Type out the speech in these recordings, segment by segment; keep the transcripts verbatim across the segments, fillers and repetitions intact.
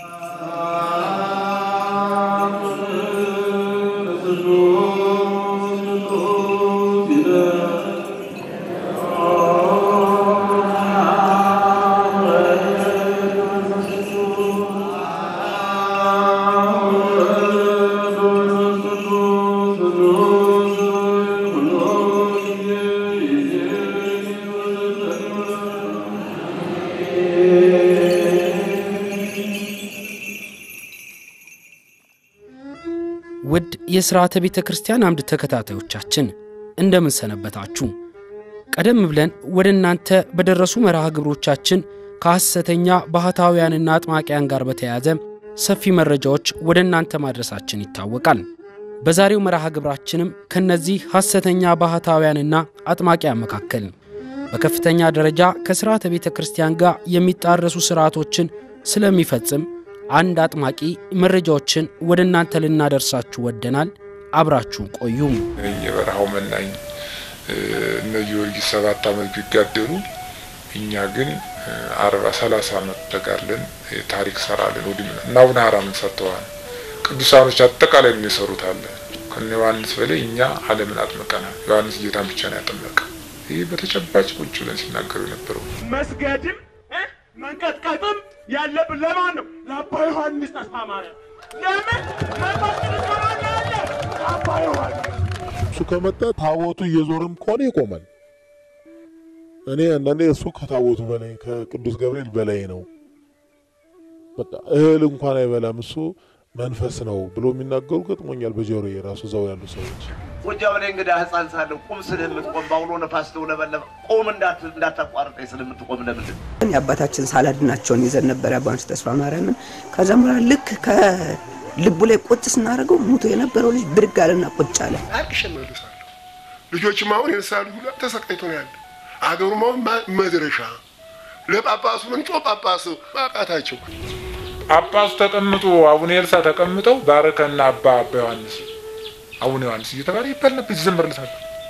ውድ የሥርዓተ ቤተ ክርስቲያን አምድ ተከታታዮቻችን እንደምን ሰነበታችሁ? ቀደም ብለን ወደ እናንተ በደረሱ መርሃ ግብሮቻችን ከሐሰተኛ ባህታውያንና አጥማቂያን ጋር በተያያዘ ሰፊ መረጃዎች ወደ እናንተ ማድረሳችን ይታወቃል። በዛሬው መርሃ ግብራችንም ከነዚህ ሐሰተኛ ባህታውያንና አጥማቂያን መካከል በከፍተኛ ደረጃ ከሥርዓተ ቤተ ክርስቲያን ጋር የሚጣረሱ ሥርዓቶችን ስለሚፈጽም አንድ አጥማቂ መረጃዎችን ወደ እናንተ ልናደርሳችሁ ወደናል። አብራችሁን ቆዩ። የበረሃው መናኝ እነዚህ ወርጊስ ሰባት ዓመት ቢጋደሉ እኛ ግን አርባ ሰላሳ ዓመት ተጋርለን ታሪክ ሰራለን። ወዲም ናውና ሐራምን ሰጥተዋል። ቅዱሳኖች አጠቃላይ ምን ይሰሩት አለ ከዮሐንስ በላይ እኛ ዓለምን አጥምቀናል። ዮሐንስ ጌታን ብቻ ነው ያጠመቀው። ይህ በተጨባጭ ቁጭ ብለን ሲናገሩ የነበረው መስገድም መንቀጥቀጥም ያለብን ለማን ነው? ለአባ ዮሐንስ ተስፋማረ። ለምን መንፈስ ተራራ ያለ አባ ዮሐንስ እሱ ከመጣ ታቦቱ እየዞርም ኮነ ይቆማል። እኔ አንዳንዴ እሱ ከታቦቱ በላይ ከቅዱስ ገብርኤል በላይ ነው። በቃ እህል እንኳን አይበላም እሱ መንፈስ ነው ብሎ የሚናገሩ ገጥሞኛል በጆሮዬ ራሱ ዘው ያሉ ሰዎች። ወጃው ላይ እንግዳ ህፃን ሳለው ቁም ስለምትቆም ባውሎ ነፋስ ተውለበለበ ቆም እንዳት እንዳታቋርጥ ስለምትቆም ለምን ያባታችን ሳላድናቸውን ይዘን ነበር ያባንስ ተስፋ ማርያምን ከዘምራ ልክ ከልቡ ላይ ቁጭ ስናረገው ሙቶ የነበረው ልጅ ብድግ አለና ቁጭ አለ። አልከሸመሉሳሉ ልጆችም አሁን የነሳሉ ሁሉ ተሰቃይቶ ነው ያለ። አገሩም መድረሻ ለጳጳሱ እንጮ ጳጳሱ ማቃታቸው ጳጳሱ ተቀምጦ አቡነ ኤልሳ ተቀምጠው ባረከና አባ አባ ዮሐንስ አቡነ ዮሐንስ እየተባለ ይባል ነበር ይዘምርለታል።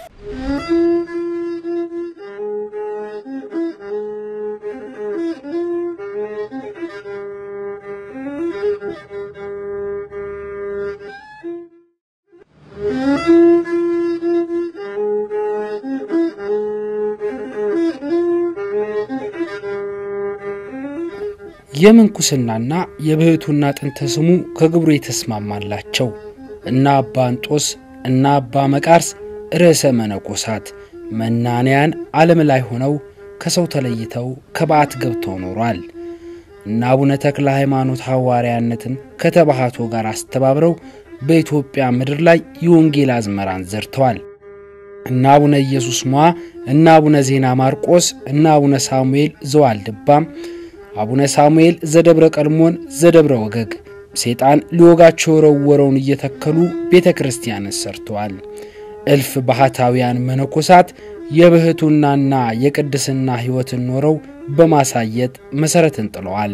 የምንኩስናና የብህቱና ጥንተ ስሙ ከግብሩ የተስማማላቸው እና አባ አንጦስ እና አባ መቃርስ ርዕሰ መነኮሳት መናንያን ዓለም ላይ ሆነው ከሰው ተለይተው ከበዓት ገብተው ኖሯል። እና አቡነ ተክለ ሃይማኖት ሐዋርያነትን ከተባሃቶ ጋር አስተባብረው በኢትዮጵያ ምድር ላይ የወንጌል አዝመራን ዘርተዋል። እና አቡነ ኢየሱስ ሞዓ እና አቡነ ዜና ማርቆስ እና አቡነ ሳሙኤል ዘዋልድባም አቡነ ሳሙኤል ዘደብረ ቀልሞን ዘደብረ ወገግ ሰይጣን ሊወጋቸው ወረወረውን እየተከሉ ቤተክርስቲያንን ሰርተዋል። እልፍ ባህታውያን መነኮሳት የብህቱናና የቅድስና ሕይወትን ኖረው በማሳየት መሰረትን ጥለዋል።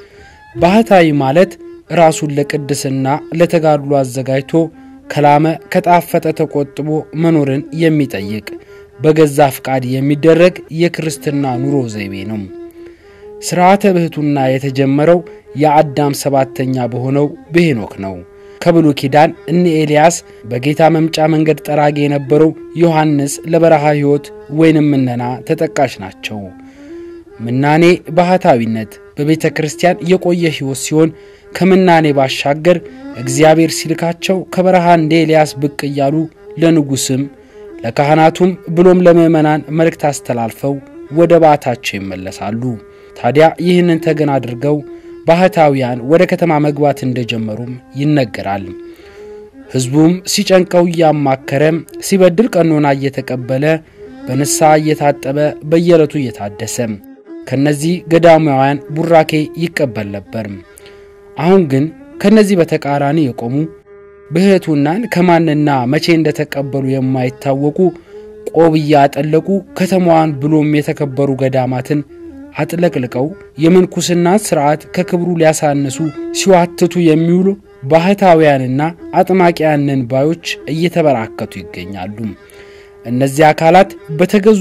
ባህታዊ ማለት ራሱን ለቅድስና ለተጋድሎ አዘጋጅቶ ከላመ ከጣፈጠ ተቆጥቦ መኖርን የሚጠይቅ በገዛ ፍቃድ የሚደረግ የክርስትና ኑሮ ዘይቤ ነው። ሥርዓተ ብህቱና የተጀመረው የአዳም ሰባተኛ በሆነው በሄኖክ ነው። ከብሉይ ኪዳን እነ ኤልያስ በጌታ መምጫ መንገድ ጠራጊ የነበረው ዮሐንስ ለበረሃ ሕይወት ወይንም ምነና ተጠቃሽ ናቸው። ምናኔ ባህታዊነት በቤተ ክርስቲያን የቆየ ሕይወት ሲሆን ከምናኔ ባሻገር እግዚአብሔር ሲልካቸው ከበረሃ እንደ ኤልያስ ብቅ እያሉ ለንጉስም ለካህናቱም ብሎም ለምእመናን መልእክት አስተላልፈው ወደ ባታቸው ይመለሳሉ። ታዲያ ይህንን ተገን አድርገው ባህታውያን ወደ ከተማ መግባት እንደጀመሩም ይነገራል። ህዝቡም ሲጨንቀው ያማከረ ሲበድል ቀኖና እየተቀበለ በንስሐ እየታጠበ በየለቱ እየታደሰ ከነዚህ ገዳማውያን ቡራኬ ይቀበል ነበር። አሁን ግን ከነዚህ በተቃራኒ የቆሙ ብህቱናን ከማንና መቼ እንደተቀበሉ የማይታወቁ ቆብያ አጠለቁ ከተማዋን ብሎም የተከበሩ ገዳማትን አጥለቅልቀው የምንኩስና ሥርዓት ከክብሩ ሊያሳነሱ ሲዋትቱ የሚውሉ ባህታውያንና አጥማቂያንን ባዮች እየተበራከቱ ይገኛሉ። እነዚህ አካላት በተገዙ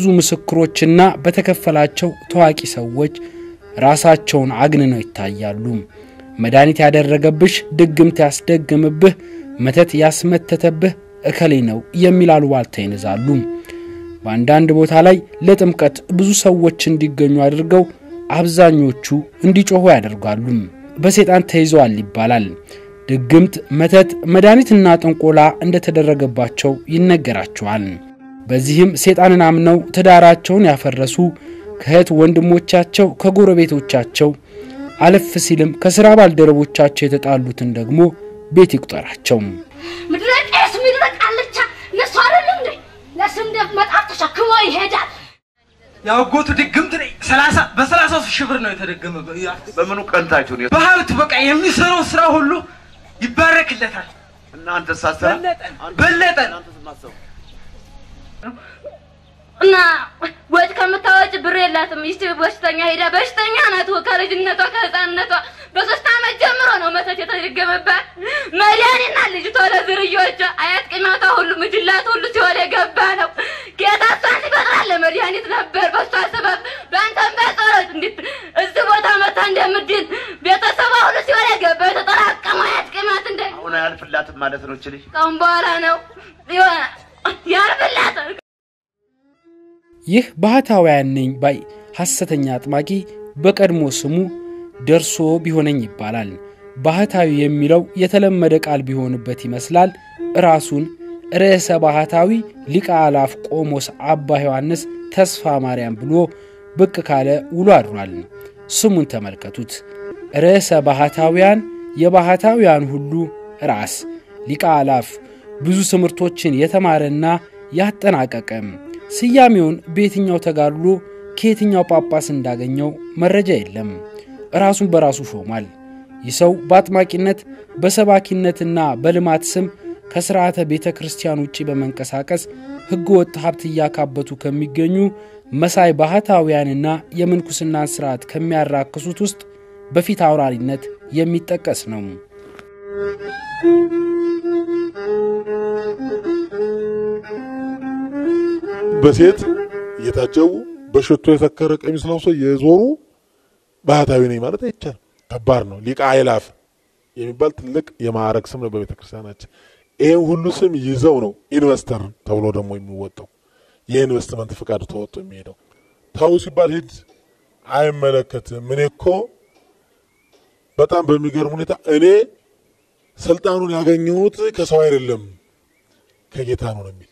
ምስክሮችና በተከፈላቸው ተዋቂ ሰዎች ራሳቸውን አግንነው ይታያሉ። መድኃኒት ያደረገብሽ ድግምት ያስደግምብህ መተት ያስመተተብህ እከሌ ነው የሚላሉ ዋልታ ይነዛሉ። በአንዳንድ ቦታ ላይ ለጥምቀት ብዙ ሰዎች እንዲገኙ አድርገው አብዛኞቹ እንዲጮሁ ያደርጋሉ። በሰይጣን ተይዘዋል ይባላል። ድግምት መተት መድኃኒትና ጥንቆላ እንደተደረገባቸው ይነገራቸዋል። በዚህም ሰይጣንን አምነው ትዳራቸውን ያፈረሱ ከእህት ወንድሞቻቸው ከጎረቤቶቻቸው አለፍ ሲልም ከሥራ ባልደረቦቻቸው የተጣሉትን ደግሞ ቤት ይቁጠራቸው። ምድረቀስ ምድረቃለቻ ነሱ አይደለም እንዴ ለስም ደፍ መጣፍ ተሸክሞ ይሄዳል። ያው ጎቱ ድግምት ነኝ ሰላሳ በሰላሳ ሺህ ብር ነው የተደገመ። በምኑ ቀንታችሁ ነው? በሀብት በቃ የሚሰራው ስራ ሁሉ ይባረክለታል። እናንተ ሳሰራ በለጠ እና ወጥ ከመታወጭ ብር የላትም። ይስቲ በሽተኛ ሄዳ በሽተኛ ናት። ከልጅነቷ ከህፃንነቷ በሶስት ዓመት ጀምሮ ነው መተት የተደገመባት። መድኃኒትና ልጅቷ ለዝርዮቿ አያት ቅማቷ ሁሉ ምጅላት ሁሉ ሲወለ ገባ ነው። ጌታ እሷን ሲፈጥራል ለመድኃኒት ነበር። በሷ ሰበብ በአንተም በጸሎት እንዴት እዚህ ቦታ መታ እንደምድን ቤተሰቧ ሁሉ ሲወለ ገባ። ተጠራቀመ አያት ቅማት እንደ አሁን ያልፍላትም ማለት ነው። እችልሽ ካሁን በኋላ ነው ያልፍላት። ይህ ባህታውያን ነኝ ባይ ሐሰተኛ አጥማቂ በቀድሞ ስሙ ደርሶ ቢሆነኝ ይባላል። ባህታዊ የሚለው የተለመደ ቃል ቢሆንበት ይመስላል ራሱን ርዕሰ ባህታዊ ሊቀ አላፍ ቆሞስ አባ ዮሐንስ ተስፋ ማርያም ብሎ ብቅ ካለ ውሎ አድሯል። ስሙን ተመልከቱት። ርዕሰ ባህታውያን የባህታውያን ሁሉ ራስ ሊቀ አላፍ ብዙ ትምህርቶችን የተማረና ያጠናቀቀም ስያሜውን በየትኛው ተጋድሎ ከየትኛው ጳጳስ እንዳገኘው መረጃ የለም። ራሱን በራሱ ሾሟል። ይሰው በአጥማቂነት በሰባኪነትና በልማት ስም ከሥርዓተ ቤተክርስቲያን ውጪ በመንቀሳቀስ ሕገወጥ ሀብት ያካበቱ ከሚገኙ መሳይ ባህታውያንና የምንኩስናን ሥርዓት ከሚያራክሱት ውስጥ በፊት አውራሪነት የሚጠቀስ ነው። በሴት የታጀቡ በሽቶ የተከረ ቀሚስ ለብሶ የዞሩ ባህታዊ ነኝ ማለት አይቻልም። ከባድ ነው። ሊቀ አእላፍ የሚባል ትልቅ የማዕረግ ስም ነው በቤተክርስቲያናችን። ይሄን ሁሉ ስም ይዘው ነው ኢንቨስተር ተብሎ ደግሞ የሚወጣው የኢንቨስትመንት ፍቃድ ተወጥቶ የሚሄደው። ታው ሲባል ሂድ አይመለከትም። እኔ እኮ በጣም በሚገርም ሁኔታ እኔ ስልጣኑን ያገኘሁት ከሰው አይደለም ከጌታ ነው የሚል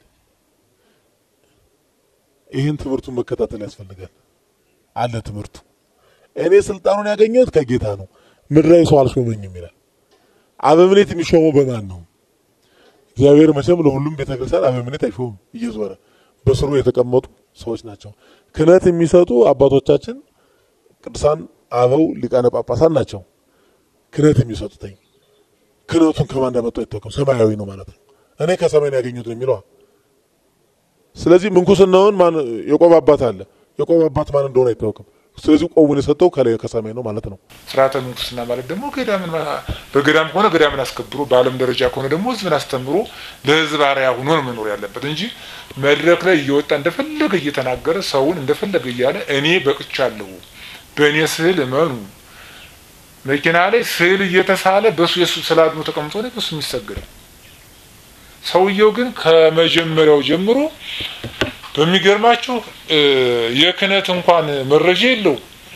ይሄን ትምህርቱን መከታተል ያስፈልጋል። አለ ትምህርቱ እኔ ስልጣኑን ያገኘሁት ከጌታ ነው ምድራዊ ሰው አልሾመኝም ይላል። አበምኔት የሚሾመው በማን ነው? እግዚአብሔር መቼም ለሁሉም ቤተክርስቲያን አበምኔት አይሾም። እየዞረ በስሩ የተቀመጡ ሰዎች ናቸው። ክህነት የሚሰጡ አባቶቻችን ቅዱሳን አበው ሊቃነ ጳጳሳት ናቸው ክህነት የሚሰጡት። ክህነቱን ከማን እንዳመጡ አይታወቅም። ሰማያዊ ነው ማለት ነው። እኔ ከሰማይ ነው ያገኘሁት ነው የሚለው። ስለዚህ ምንኩስናውን ማን የቆብ አባት አለ። የቆብ አባት ማን እንደሆነ አይታወቅም። ስለዚህ ቆቡን የሰጠው ከላይ ከሰማይ ነው ማለት ነው። ስርዓተ ምንኩስና ማለት ደግሞ ገዳምን በገዳም ሆነ ገዳምን አስከብሮ በዓለም ደረጃ ሆነ ደግሞ ህዝብን አስተምሮ ለህዝብ አርአያ ሆኖ ነው መኖር ያለበት እንጂ መድረክ ላይ እየወጣ እንደፈለገ እየተናገረ ሰውን እንደፈለገ እያለ እኔ በቅቻለሁ በእኔ ስዕል እመኑ መኪና ላይ ስዕል እየተሳለ በሱ የሱ ስላድኖ ተቀምጦ ነው በሱ የሚሰገደው። ሰውየው ግን ከመጀመሪያው ጀምሮ በሚገርማችሁ የክህነት እንኳን መረጃ የለው።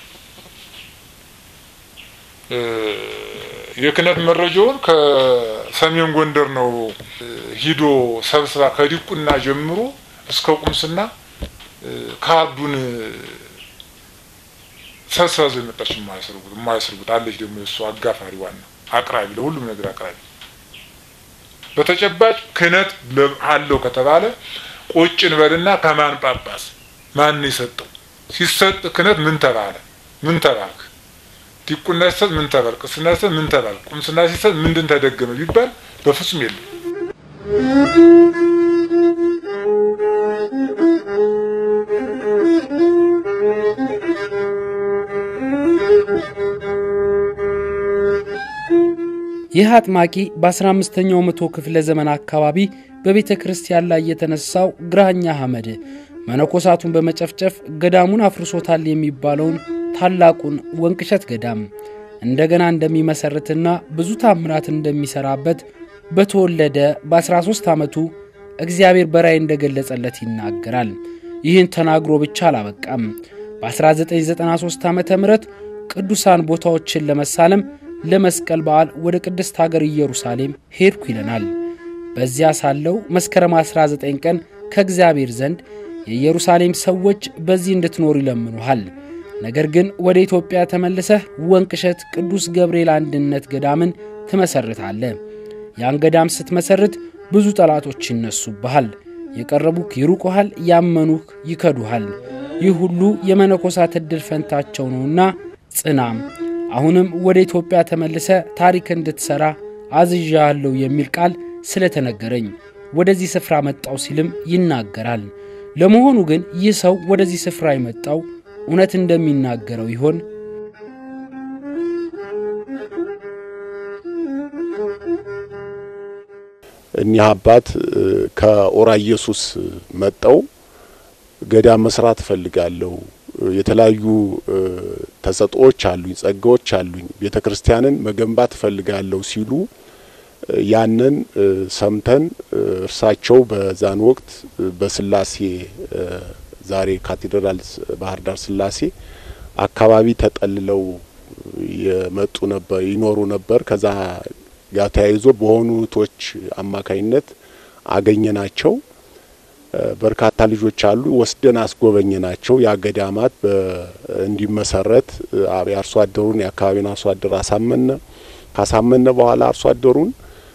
የክህነት መረጃውን ከሰሜን ጎንደር ነው ሂዶ ሰብስባ ከዲቁና ጀምሮ እስከ ቁምስና ካርዱን ሰብስባ ዘመጣች። ማይሰርጉት ማይሰርጉት አለች ደግሞ እሱ አጋፋሪ ዋና አቅራቢ ለሁሉም ነገር አቅራቢ። በተጨባጭ ክህነት አለው ከተባለ ቁጭን በልና ከማን ጳጳስ ማን ይሰጠው ሲሰጥ ክህነት ምን ተባለ ምን ተባልክ ዲቁና ሲሰጥ ምን ተባልክ ቅስና ሲሰጥ ምን ተባልክ ቁምስና ሲሰጥ ምንድን ተደገመ ቢባል በፍጹም የለም። ይህ አጥማቂ በ15ኛው መቶ ክፍለ ዘመን አካባቢ በቤተ ክርስቲያን ላይ የተነሳው ግራኛ አህመድ መነኮሳቱን በመጨፍጨፍ ገዳሙን አፍርሶታል የሚባለውን ታላቁን ወንቅሸት ገዳም እንደገና እንደሚመሰርትና ብዙ ታምራት እንደሚሰራበት በተወለደ በ13 ዓመቱ እግዚአብሔር በራእይ እንደገለጸለት ይናገራል። ይህን ተናግሮ ብቻ አላበቃም። በ1993 ዓመተ ምህረት ቅዱሳን ቦታዎችን ለመሳለም ለመስቀል በዓል ወደ ቅድስት ሀገር ኢየሩሳሌም ሄድኩ ይለናል። በዚያ ሳለው መስከረም አስራ ዘጠኝ ቀን ከእግዚአብሔር ዘንድ የኢየሩሳሌም ሰዎች በዚህ እንድትኖሩ ይለምኑሃል፣ ነገር ግን ወደ ኢትዮጵያ ተመልሰህ ወንቅሸት ቅዱስ ገብርኤል አንድነት ገዳምን ትመሰርታለህ። ያን ገዳም ስትመሰርት ብዙ ጠላቶች ይነሱብሃል፣ የቀረቡክ ይሩቁሃል፣ ያመኑክ ይከዱሃል። ይህ ሁሉ የመነኮሳት ዕድል ፈንታቸው ነውና ጽናም፣ አሁንም ወደ ኢትዮጵያ ተመልሰ ታሪክ እንድትሰራ አዝዣለሁ የሚል ቃል ስለተነገረኝ ወደዚህ ስፍራ መጣው ሲልም ይናገራል። ለመሆኑ ግን ይህ ሰው ወደዚህ ስፍራ የመጣው እውነት እንደሚናገረው ይሆን? እኒህ አባት ከኦራ ኢየሱስ መጣው ገዳም መስራት ፈልጋለሁ፣ የተለያዩ ተሰጥኦዎች አሉኝ፣ ጸጋዎች አሉኝ፣ ቤተክርስቲያንን መገንባት ፈልጋለሁ ሲሉ ያንን ሰምተን እርሳቸው በዛን ወቅት በስላሴ ዛሬ ካቴድራል ባህር ዳር ስላሴ አካባቢ ተጠልለው የመጡ ነበር ይኖሩ ነበር። ከዛ ጋር ተያይዞ በሆኑቶች አማካይነት አገኘናቸው። በርካታ ልጆች አሉ፣ ወስደን አስጎበኘናቸው። ያገዳማት እንዲመሰረት አርሶ አደሩን ያካባቢውን አርሶ አደር አሳመነ። ካሳመነ በኋላ አርሶ አደሩን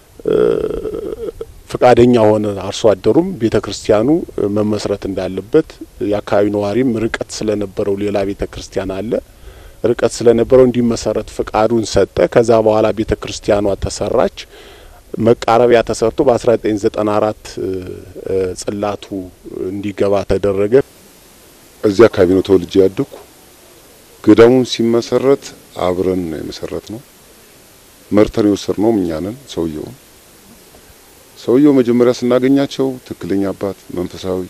ፍቃደኛ ሆነ። አርሶ አደሩም ቤተክርስቲያኑ መመስረት እንዳለበት ያካባቢ ነዋሪም ርቀት ስለነበረው ሌላ ቤተክርስቲያን አለ ርቀት ስለነበረው እንዲመሰረት ፍቃዱን ሰጠ። ከዛ በኋላ ቤተክርስቲያኗ ተሰራች። መቃረቢያ ተሰርቶ በ1994 ጽላቱ እንዲገባ ተደረገ። እዚያ አካባቢ ነው ተወልጄ ያደኩ። ገዳሙን ሲመሰረት አብረን ነው የመሰረትነው። መርተን የወሰድነው እኛ ነን። ሰውየው ሰውየው መጀመሪያ ስናገኛቸው ትክክለኛ አባት መንፈሳዊ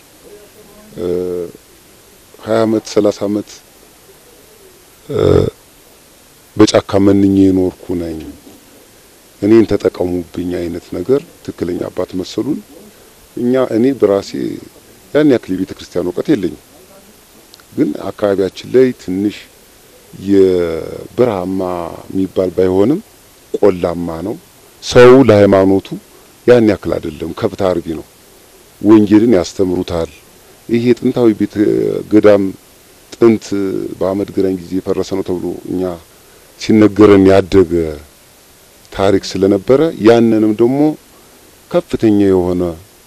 ሀያ አመት ሰላሳ አመት በጫካ መንኜ ኖርኩ ነኝ፣ እኔን ተጠቀሙብኝ አይነት ነገር ትክክለኛ አባት መሰሉን። እኛ እኔ በራሴ ያን ያክል ቤተክርስቲያን ወቀት የለኝም፣ ግን አካባቢያችን ላይ ትንሽ የበረሃማ የሚባል ባይሆንም ቆላማ ነው። ሰው ለሃይማኖቱ ያን ያክል አይደለም፣ ከብት አርቢ ነው። ወንጌልን ያስተምሩታል። ይሄ ጥንታዊ ቤተ ገዳም ጥንት በአመድ ግራኝ ጊዜ የፈረሰ ነው ተብሎ እኛ ሲነገረን ያደገ ታሪክ ስለነበረ ያንንም ደግሞ ከፍተኛ የሆነ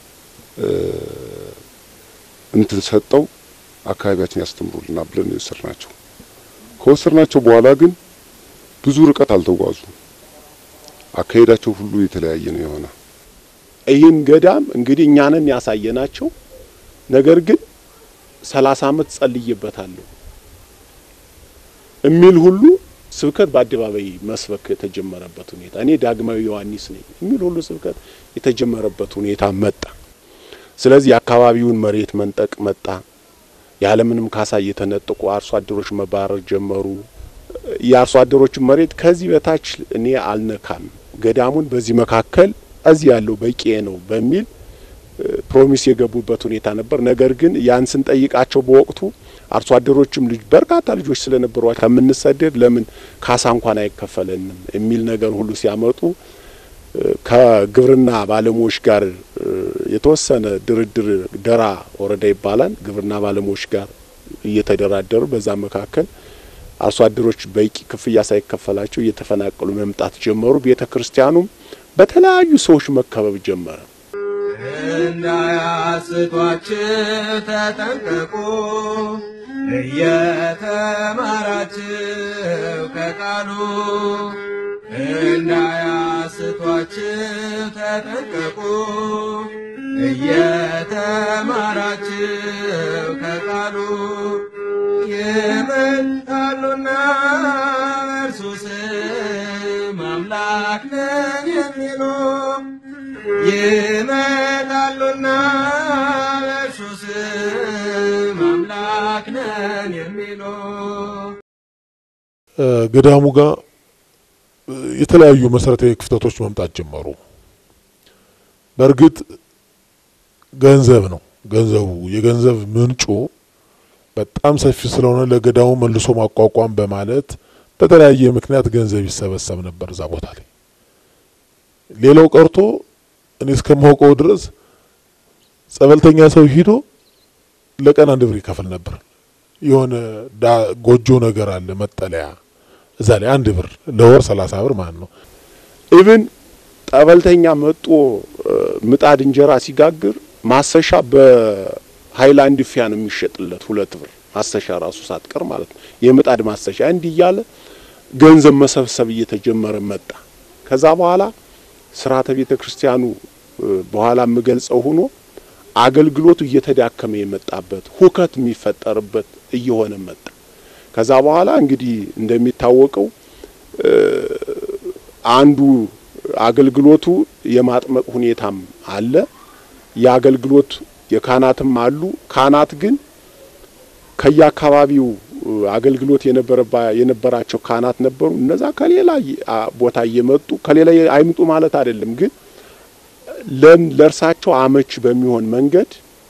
እንትን ሰጠው አካባቢያችን ያስተምሩልና ብለን የወሰድናቸው። ከወሰድናቸው በኋላ ግን ብዙ ርቀት አልተጓዙ። አካሄዳቸው ሁሉ የተለያየ ነው የሆነ። ይህን ገዳም እንግዲህ እኛንን ያሳየናቸው፣ ነገር ግን ሰላሳ አመት ጸልይበታለሁ እሚል ሁሉ ስብከት በአደባባይ መስበክ የተጀመረበት ሁኔታ፣ እኔ ዳግማዊ ዮሐንስ ነኝ እሚል ሁሉ ስብከት የተጀመረበት ሁኔታ መጣ። ስለዚህ አካባቢውን መሬት መንጠቅ መጣ። ያለምንም ካሳ የተነጠቁ አርሶ አደሮች መባረር ጀመሩ። የአርሶ አደሮች መሬት ከዚህ በታች እኔ አልነካም፣ ገዳሙን በዚህ መካከል እዚህ ያለው በቂ ነው በሚል ፕሮሚስ የገቡበት ሁኔታ ነበር። ነገር ግን ያን ስንጠይቃቸው በወቅቱ አርሶ አደሮችም ልጅ በርካታ ልጆች ስለነበሯቸው ከምንሰደድ ለምን ካሳ እንኳን አይከፈለንም የሚል ነገር ሁሉ ሲያመጡ ከግብርና ባለሙያዎች ጋር የተወሰነ ድርድር ደራ ወረዳ ይባላል ግብርና ባለሙያዎች ጋር እየተደራደሩ በዛ መካከል አርሶ አደሮች በቂ ክፍያ ሳይከፈላቸው እየተፈናቀሉ መምጣት ጀመሩ። ቤተክርስቲያኑም በተለያዩ ሰዎች መከበብ ጀመረ። እንዳያስቷችሁ ተጠንቀቁ፣ እየተማራችሁ ከቃሉ እንዳያስቷችሁ ተጠንቀቁ፣ እየተማራችሁ ከቃሉ ይመጣሉና እርሱ ስም አምላክ ነን የሚሉ ይመጣሉና እርሱ ስም አምላክ ነን የሚሉ ገዳሙ ጋር የተለያዩ መሰረታዊ ክፍተቶች መምጣት ጀመሩ። በርግጥ ገንዘብ ነው ገንዘቡ የገንዘብ ምንጩ በጣም ሰፊ ስለሆነ ለገዳሙ መልሶ ማቋቋም በማለት በተለያየ ምክንያት ገንዘብ ይሰበሰብ ነበር እዛ ቦታ ላይ። ሌላው ቀርቶ እኔ እስከማውቀው ድረስ ጸበልተኛ ሰው ሄዶ ለቀን አንድ ብር ይከፍል ነበር። የሆነ ጎጆ ነገር አለ መጠለያ እዛ ላይ አንድ ብር ለወር ሰላሳ ብር ማለት ነው። ኢቭን ጸበልተኛ መጥቶ ምጣድ እንጀራ ሲጋግር ማሰሻ በሃይላንድ ፊያን የሚሸጥለት ሁለት ብር ማሰሻ ራሱ ሳትቀር ማለት ነው። የምጣድ ማሰሻ እንዲህ እያለ ገንዘብ መሰብሰብ እየተጀመረ መጣ። ከዛ በኋላ ስርዓተ ቤተ ክርስቲያኑ በኋላ መገልጸው ሆኖ አገልግሎቱ እየተዳከመ የመጣበት ሁከት የሚፈጠርበት እየሆነ መጣ። ከዛ በኋላ እንግዲህ እንደሚታወቀው አንዱ አገልግሎቱ የማጥመቅ ሁኔታም አለ። የአገልግሎት የካህናትም አሉ። ካህናት ግን ከያካባቢው አገልግሎት የነበረባ የነበራቸው ካህናት ነበሩ። እነዛ ከሌላ ቦታ እየመጡ ከሌላ አይምጡ ማለት አይደለም፣ ግን ለእርሳቸው አመች በሚሆን መንገድ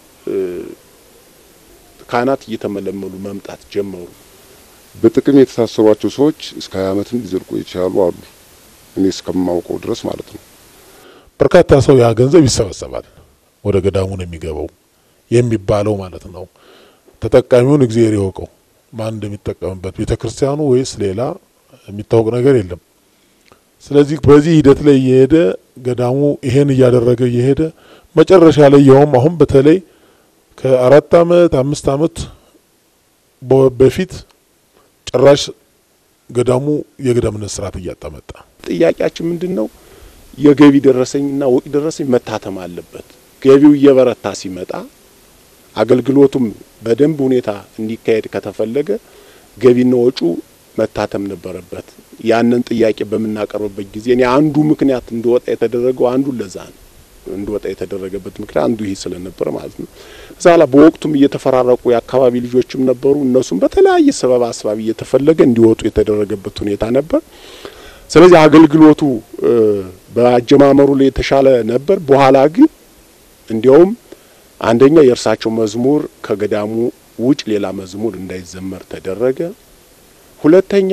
ካህናት እየተመለመሉ መምጣት ጀመሩ። በጥቅም የተሳሰሯቸው ሰዎች እስከ ሃያ ዓመትም ሊዘልቁ ይችላሉ አሉ እኔ እስከማውቀው ድረስ ማለት ነው። በርካታ ሰው ያ ገንዘብ ይሰበሰባል ወደ ገዳሙ ነው የሚገባው የሚባለው ማለት ነው። ተጠቃሚውን እግዚአብሔር ይወቀው ማን እንደሚጠቀምበት ቤተክርስቲያኑ ወይስ ሌላ የሚታወቅ ነገር የለም። ስለዚህ በዚህ ሂደት ላይ የሄደ ገዳሙ ይሄን ያደረገ የሄደ መጨረሻ ላይ ያውም አሁን በተለይ ከአራት አመት አምስት አመት በፊት ጭራሽ ገዳሙ የገዳምነት ስርዓት እያጣመጣ ጥያቄያችን ምንድነው? የገቢ ደረሰኝና ወቂ ደረሰኝ መታተም አለበት። ገቢው እየበረታ ሲመጣ አገልግሎቱም በደንብ ሁኔታ እንዲካሄድ ከተፈለገ ገቢና ወጪው መታተም ነበረበት። ያንን ጥያቄ በመናቀርብበት ጊዜ እኔ አንዱ ምክንያት እንደወጣ የተደረገው አንዱ ለዛ ነው እንደወጣ የተደረገበት ምክንያት አንዱ ይሄ ስለነበር ማለት ነው። ዛላ በወቅቱም እየተፈራረቁ የአካባቢ ልጆችም ነበሩ። እነሱም በተለያየ ሰበብ አስባብ እየተፈለገ እንዲወጡ የተደረገበት ሁኔታ ነበር። ስለዚህ አገልግሎቱ በአጀማመሩ ላይ የተሻለ ነበር። በኋላ ግን እንዲያውም አንደኛ የእርሳቸው መዝሙር ከገዳሙ ውጭ ሌላ መዝሙር እንዳይዘመር ተደረገ። ሁለተኛ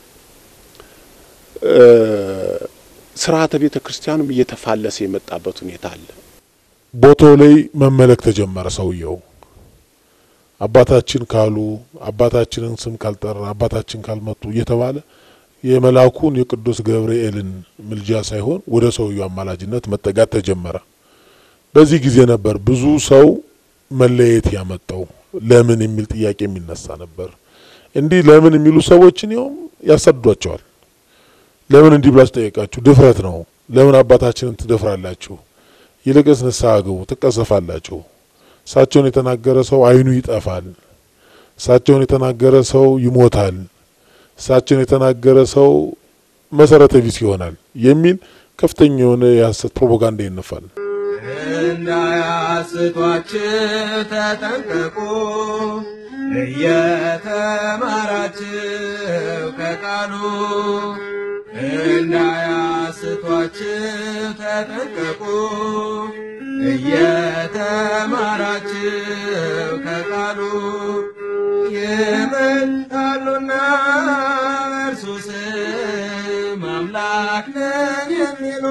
ስርዓተ ቤተ ክርስቲያኑም እየተፋለሰ የመጣበት ሁኔታ አለ። ቦታው ላይ መመለክ ተጀመረ። ሰውየው አባታችን ካሉ አባታችንን ስም ካልጠራ አባታችን ካልመጡ እየተባለ የመላኩን የቅዱስ ገብርኤልን ምልጃ ሳይሆን ወደ ሰውየው አማላጅነት መጠጋት ተጀመረ። በዚህ ጊዜ ነበር ብዙ ሰው መለየት ያመጣው። ለምን የሚል ጥያቄ የሚነሳ ነበር። እንዲህ ለምን የሚሉ ሰዎችን ይሁን ያሰዷቸዋል። ለምን እንዲህ ብላችሁ ጠይቃችሁ ድፍረት ነው። ለምን አባታችንን ትደፍራላችሁ? ይልቅስ ንስሐ ግቡ ትቀሰፋላችሁ። እሳቸውን የተናገረ ሰው አይኑ ይጠፋል። እሳቸውን የተናገረ ሰው ይሞታል። እሳቸውን የተናገረ ሰው መሰረተ ቢስ ይሆናል የሚል ከፍተኛ የሆነ የሐሰት ፕሮፓጋንዳ ይነፋል። እንዳያስቷችሁ ተጠንቀቁ እየተማራችሁ ከቃሉ እንዳያስቷችሁ ተጠንቀቁ እየተማራችሁ ከቃሉ ይመጣሉና በእርሱ ስም አምላክ ነን የሚሉ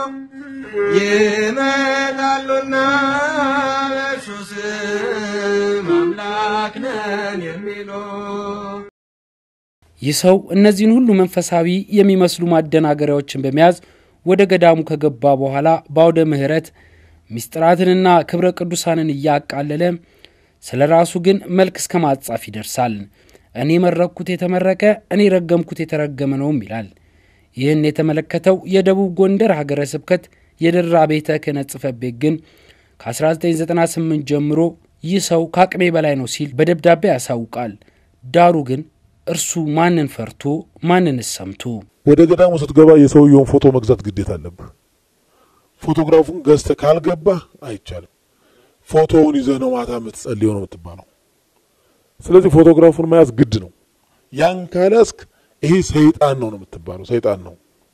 ይመጣሉና በእርሱ ስም አምላክ ነን የሚሉ። ይህ ሰው እነዚህን ሁሉ መንፈሳዊ የሚመስሉ ማደናገሪያዎችን በመያዝ ወደ ገዳሙ ከገባ በኋላ ባውደ ምህረት ሚስጥራትንና ክብረ ቅዱሳንን ያቃለለ ስለራሱ ግን መልክ እስከ ማጻፍ ይደርሳል። እኔ መረኩት የተመረቀ እኔ ረገምኩት የተረገመ ነው ይላል። ይህን የተመለከተው የደቡብ ጎንደር ሀገረ ስብከት የደራ ቤተ ክህነት ጽሕፈት ቤት ግን ከ1998 ጀምሮ ይህ ሰው ካቅሜ በላይ ነው ሲል በደብዳቤ ያሳውቃል። ዳሩ ግን እርሱ ማንን ፈርቶ ማንን ሰምቶ? ወደ ገዳሙ ስትገባ የሰውየውን ፎቶ መግዛት ግዴታ አለብህ። ፎቶግራፉን ገዝተህ ካልገባ አይቻልም። ፎቶውን ይዘህ ነው ማታ የምትጸልየው ነው የምትባለው። ስለዚህ ፎቶግራፉን መያዝ ግድ ነው። ያን ካላስክ ይሄ ሰይጣን ነው ነው የምትባለው። ሰይጣን ነው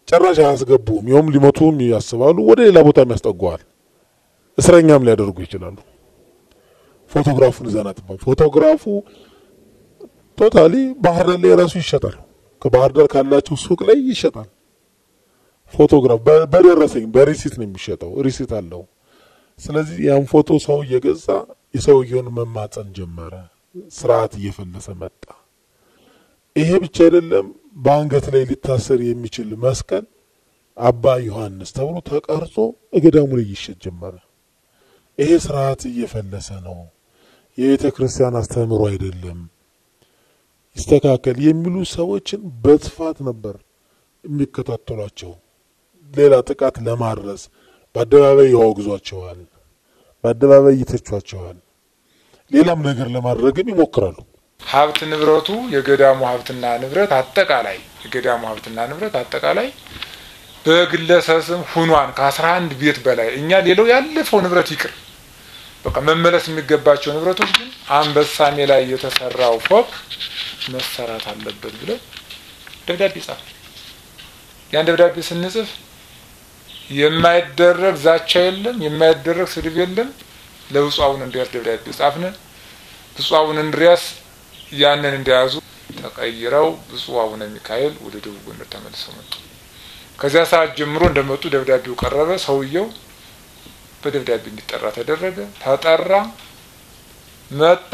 ጭራሽ አያስገቡም። ይሁም ሊመቱም ያስባሉ፣ ወደ ሌላ ቦታ የሚያስጠጓዋል፣ እስረኛም ሊያደርጉ ይችላሉ። ፎቶግራፉን ዘናጥባ ፎቶግራፉ ቶታሊ ባህር ዳር ላይ ራሱ ይሸጣል። ከባህር ዳር ካላቸው ሱቅ ላይ ይሸጣል። ፎቶግራፍ በደረሰኝ በሪሲት ነው የሚሸጠው፣ ሪሲት አለው። ስለዚህ ያን ፎቶ ሰው እየገዛ የሰውየውን መማጸን ጀመረ። ስርዓት እየፈለሰ መጣ። ይሄ ብቻ አይደለም፣ በአንገት ላይ ሊታሰር የሚችል መስቀል አባ ዮሐንስ ተብሎ ተቀርጾ እገዳሙ ላይ ይሸጥ ጀመረ። ይሄ ስርዓት እየፈለሰ ነው፣ የቤተ ክርስቲያን አስተምሮ አይደለም፣ ይስተካከል የሚሉ ሰዎችን በስፋት ነበር የሚከታተሏቸው። ሌላ ጥቃት ለማድረስ በአደባባይ ያወግዟቸዋል፣ በአደባባይ ይተቿቸዋል፣ ሌላም ነገር ለማድረግም ይሞክራሉ። ሀብት ንብረቱ የገዳሙ ሀብትና ንብረት አጠቃላይ የገዳሙ ሀብትና ንብረት አጠቃላይ በግለሰብ ስም ሆኗን ከአስራ አንድ ቤት በላይ እኛ ሌላው ያለፈው ንብረት ይቅር በቃ መመለስ የሚገባቸው ንብረቶች ግን አንበሳሜ ላይ የተሰራው ፎቅ መሰራት አለበት ብለው ደብዳቤ ጻፈ። ያን ደብዳቤ ስንጽፍ የማይደረግ ዛቻ የለም፣ የማይደረግ ስድብ የለም። ለብፁዕ አቡነ እንድርያስ ደብዳቤ ጻፍን። ብፁዕ አቡነ እንድርያስ ያንን እንዲያዙ ተቀይረው ብፁዕ አቡነ ሚካኤል ወደ ደቡብ ጎንደር ተመልሰው መጡ። ከዚያ ሰዓት ጀምሮ እንደመጡ ደብዳቤው ቀረበ። ሰውየው በደብዳቤ እንዲጠራ ተደረገ። ተጠራ፣ መጣ።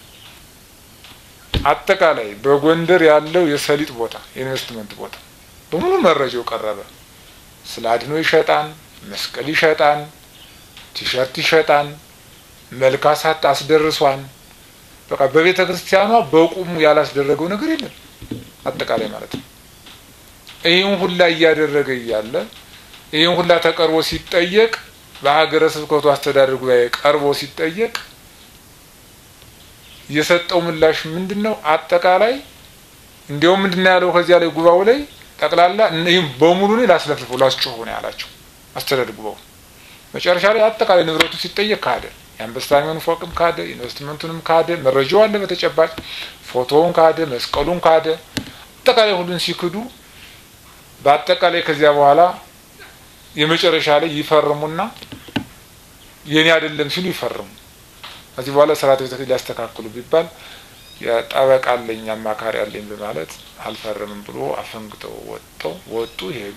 አጠቃላይ በጎንደር ያለው የሰሊጥ ቦታ የኢንቨስትመንት ቦታ በሙሉ መረጃው ቀረበ። ስለ አድኖ ይሸጣን፣ መስቀል ይሸጣን፣ ቲሸርት ይሸጣን፣ መልካሳት አስደርሷን። በቃ በቤተ ክርስቲያኗ በቁሙ ያላስደረገው ነገር የለም አጠቃላይ ማለት ነው። ይሄን ሁላ እያደረገ እያለ ይሄን ሁላ ተቀርቦ ሲጠየቅ በሀገረ ስብከቱ አስተዳደር ጉባኤ ቀርቦ ሲጠየቅ የሰጠው ምላሽ ምንድነው? አጠቃላይ እንዲያው ምንድነው ያለው? ከዚያ ላይ ጉባኤው ላይ ጠቅላላ እነዚህም በሙሉ ነው ላስለፍፈው ላስጮህ ነው ያላቸው አስተዳደር ጉባኤው። መጨረሻ ላይ አጠቃላይ ንብረቱ ሲጠየቅ ካደ፣ የአንበሳሜውን ፎቅም ካደ፣ ኢንቨስትመንቱንም ካደ፣ መረጃው አለ በተጨባጭ ፎቶውን ካደ፣ መስቀሉን ካደ። አጠቃላይ ሁሉን ሲክዱ በአጠቃላይ ከዚያ በኋላ የመጨረሻ ላይ ይፈርሙና የኔ አይደለም ሲሉ ይፈርሙ። ከዚህ በኋላ ስርዓተ ቤተ ክርስቲያን ሊያስተካክሉ ቢባል የጠበቃ አለኝ አማካሪ አለኝ በማለት አልፈርምም ብሎ አፈንግጠው ወጥተው ወጡ ሄዱ።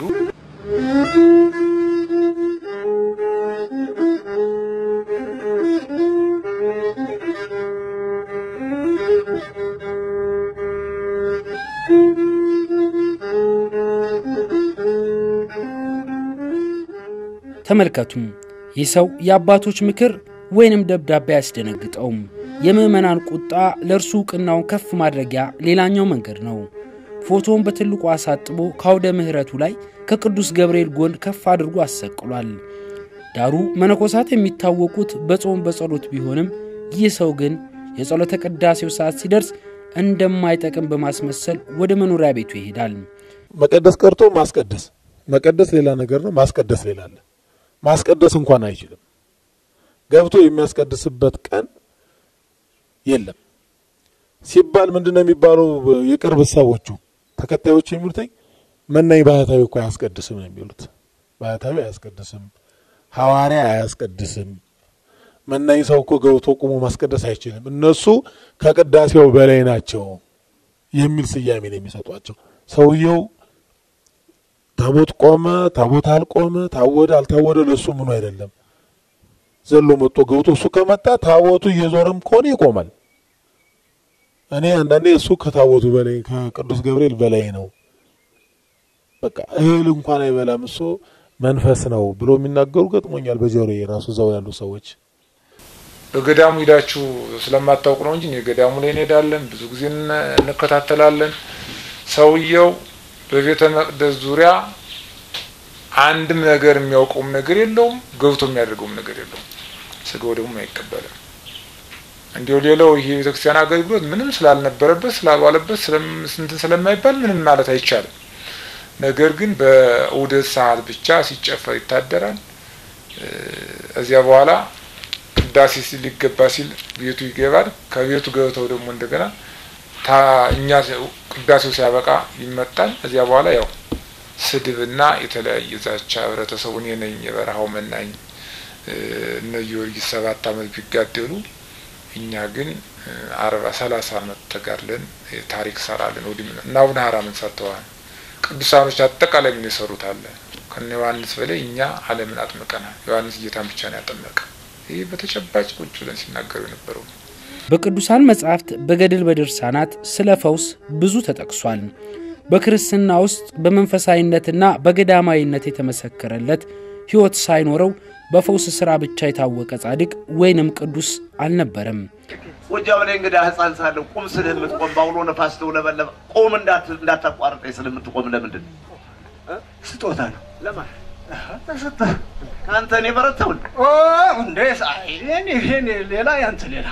ተመልከቱ። ይህ ሰው የአባቶች ምክር ወይንም ደብዳቤ ያስደነግጠውም የምእመናን ቁጣ ለርሱ ቅናውን ከፍ ማድረጊያ ሌላኛው መንገድ ነው። ፎቶውን በትልቁ አሳጥቦ ካውደ ምህረቱ ላይ ከቅዱስ ገብርኤል ጎን ከፍ አድርጎ አሰቅሏል። ዳሩ መነኮሳት የሚታወቁት በጾም በጸሎት ቢሆንም ይህ ሰው ግን የጸሎተ ቅዳሴው ሰዓት ሲደርስ እንደማይጠቅም በማስመሰል ወደ መኖሪያ ቤቱ ይሄዳል። መቀደስ ቀርቶ ማስቀደስ መቀደስ ሌላ ነገር ነው፣ ማስቀደስ ሌላ አለ። ማስቀደስ እንኳን አይችልም። ገብቶ የሚያስቀድስበት ቀን የለም ሲባል ምንድነው የሚባለው? የቅርብ ሰዎቹ ተከታዮች የሚሉት መናይ ባህታዊ እኮ አያስቀድስም ነው የሚሉት። ባህታዊ አያስቀድስም፣ ሐዋርያ አያስቀድስም። መናይ ሰው እኮ ገብቶ ቆሞ ማስቀደስ አይችልም፣ እነሱ ከቅዳሴው በላይ ናቸው የሚል ስያሜ ነው የሚሰጧቸው። ሰውየው ታቦት ቆመ ታቦት አልቆመ ታወደ አልታወደ ለሱ ምኑ አይደለም። ዘሎ መጥቶ ገብቶ እሱ ከመጣ ታቦቱ እየዞረም ኮኔ ይቆማል። እኔ አንዳንዴ እሱ ከታቦቱ በላይ ከቅዱስ ገብርኤል በላይ ነው፣ በቃ እህል እንኳን አይበላም እሱ መንፈስ ነው ብሎ የሚናገሩ ገጥሞኛል በጆሮዬ ራሱ ዘው ያሉ ሰዎች። በገዳሙ ሄዳችሁ ስለማታውቁ ነው እንጂ የገዳሙ ላይ እንሄዳለን፣ ብዙ ጊዜ እንከታተላለን። ሰውየው በቤተ መቅደስ ዙሪያ አንድም ነገር የሚያውቀውም ነገር የለውም፣ ገብቶ የሚያደርገውም ነገር የለውም። ስጋው ደግሞ አይቀበልም። እንዲው ሌላው ይሄ ቤተክርስቲያን አገልግሎት ምንም ስላልነበረበት ስላልዋለበት ስለምንትን ስለማይባል ምንም ማለት አይቻልም። ነገር ግን በኡደት ሰዓት ብቻ ሲጨፈር ይታደራል። እዚያ በኋላ ቅዳሴ ሊገባ ሲል ቤቱ ይገባል። ከቤቱ ገብተው ደግሞ እንደገና ታኛ ቅዳሴው ሲያበቃ ይመጣል። እዚያ በኋላ ያው ስድብና የተለያየ ዛቻ ህብረተሰቡን የነኝ የበረሃው መናኝ እነ ጊዮርጊስ ሰባት አመት ቢጋደሉ እኛ ግን አርባ ሰላሳ አመት ተጋርለን ታሪክ ሰራለን ወዲም እና አቡነ ሐራ ምን ሰርተዋል ቅዱሳኖች አጠቃላይ ምን ይሰሩት አለ ከነ ዮሐንስ በላይ እኛ ዓለምን አጥምቀናል ዮሐንስ ጌታን ብቻ ነው ያጠመቀ ይሄ በተጨባጭ ቁጭ ብለን ሲናገሩ የነበረው በቅዱሳን መጻሕፍት በገድል በድርሳናት ስለ ፈውስ ብዙ ተጠቅሷል በክርስትና ውስጥ በመንፈሳዊነትና በገዳማዊነት የተመሰከረለት ህይወት ሳይኖረው በፈውስ ስራ ብቻ የታወቀ ጻድቅ ወይንም ቅዱስ አልነበረም ወጃው ላይ እንግዳ ህፃን ሳለ ቁም ስለ የምትቆም ባውሎ ነፋስ ተውለበለበ ቁም እንዳት እንዳታቋርጠኝ ስለምትቆም ለምንድን ስጦታ ነው ለማን ተሰጠ ካንተ ነው በረተው ኦ እንዴስ አይ እኔ እኔ ሌላ ያንተ ሌላ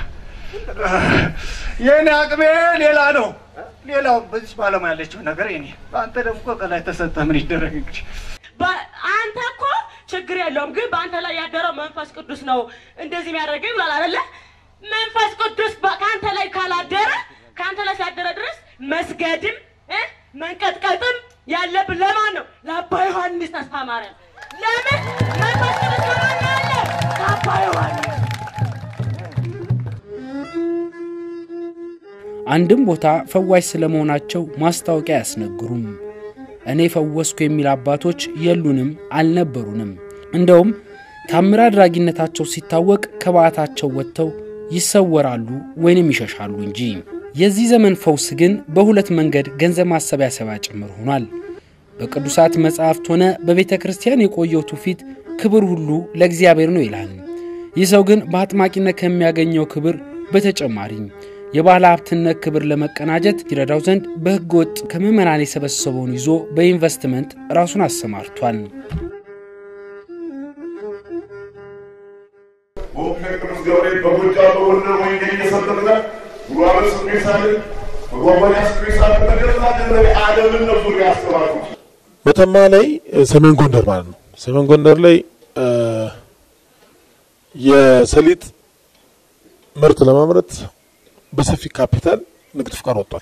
የኔ አቅሜ ሌላ ነው ሌላው በዚህ ባለማ ያለችው ነገር እኔ አንተ ደግሞ ከላይ ተሰጠ ምን ይደረግ እንግዲህ አንተ እኮ ችግር የለውም ግን በአንተ ላይ ያደረው መንፈስ ቅዱስ ነው እንደዚህ የሚያደርገኝ ብሏል አይደለ መንፈስ ቅዱስ በካንተ ላይ ካላደረ ካንተ ላይ ሲያደረ ድረስ መስገድም መንቀጥቀጥም ያለብን ለማን ነው ለአባ ዮሐንስ ተስፋ ማርያም ለምን መንፈስ ቅዱስ ለማን ያለ ለአባ ዮሐንስ አንድም ቦታ ፈዋሽ ስለመሆናቸው ማስታወቂያ ያስነግሩም እኔ ፈወስኩ የሚል አባቶች የሉንም አልነበሩንም እንደውም ታምራ አድራጊነታቸው ሲታወቅ ከባታቸው ወጥተው ይሰወራሉ ወይንም ይሸሻሉ እንጂ የዚህ ዘመን ፈውስ ግን በሁለት መንገድ ገንዘብ ማሰባሰቢያ ጭምር ሆኗል በቅዱሳት መጻሕፍት ሆነ በቤተ ክርስቲያን የቆየው ትውፊት ክብር ሁሉ ለእግዚአብሔር ነው ይላል ይህ ሰው ግን በአጥማቂነት ከሚያገኘው ክብር በተጨማሪ የባለ ሀብትነት ክብር ለመቀናጀት ይረዳው ዘንድ በህገ ወጥ ከመመናን የሰበሰበውን ይዞ በኢንቨስትመንት ራሱን አሰማርቷል ቅዱስ ገብርኤል በጎጃ በወሎ ወንጌል እየሰበከ ጉራበስ ስፔሻል ጉራበስ ስፔሻል ተገለጸ ዓለምን ነው ዙሪያ ያስተማሩ መተማ ላይ ሰሜን ጎንደር ማለት ነው ሰሜን ጎንደር ላይ የሰሊጥ ምርት ለማምረት በሰፊ ካፒታል ንግድ ፍቃድ ወጥቷል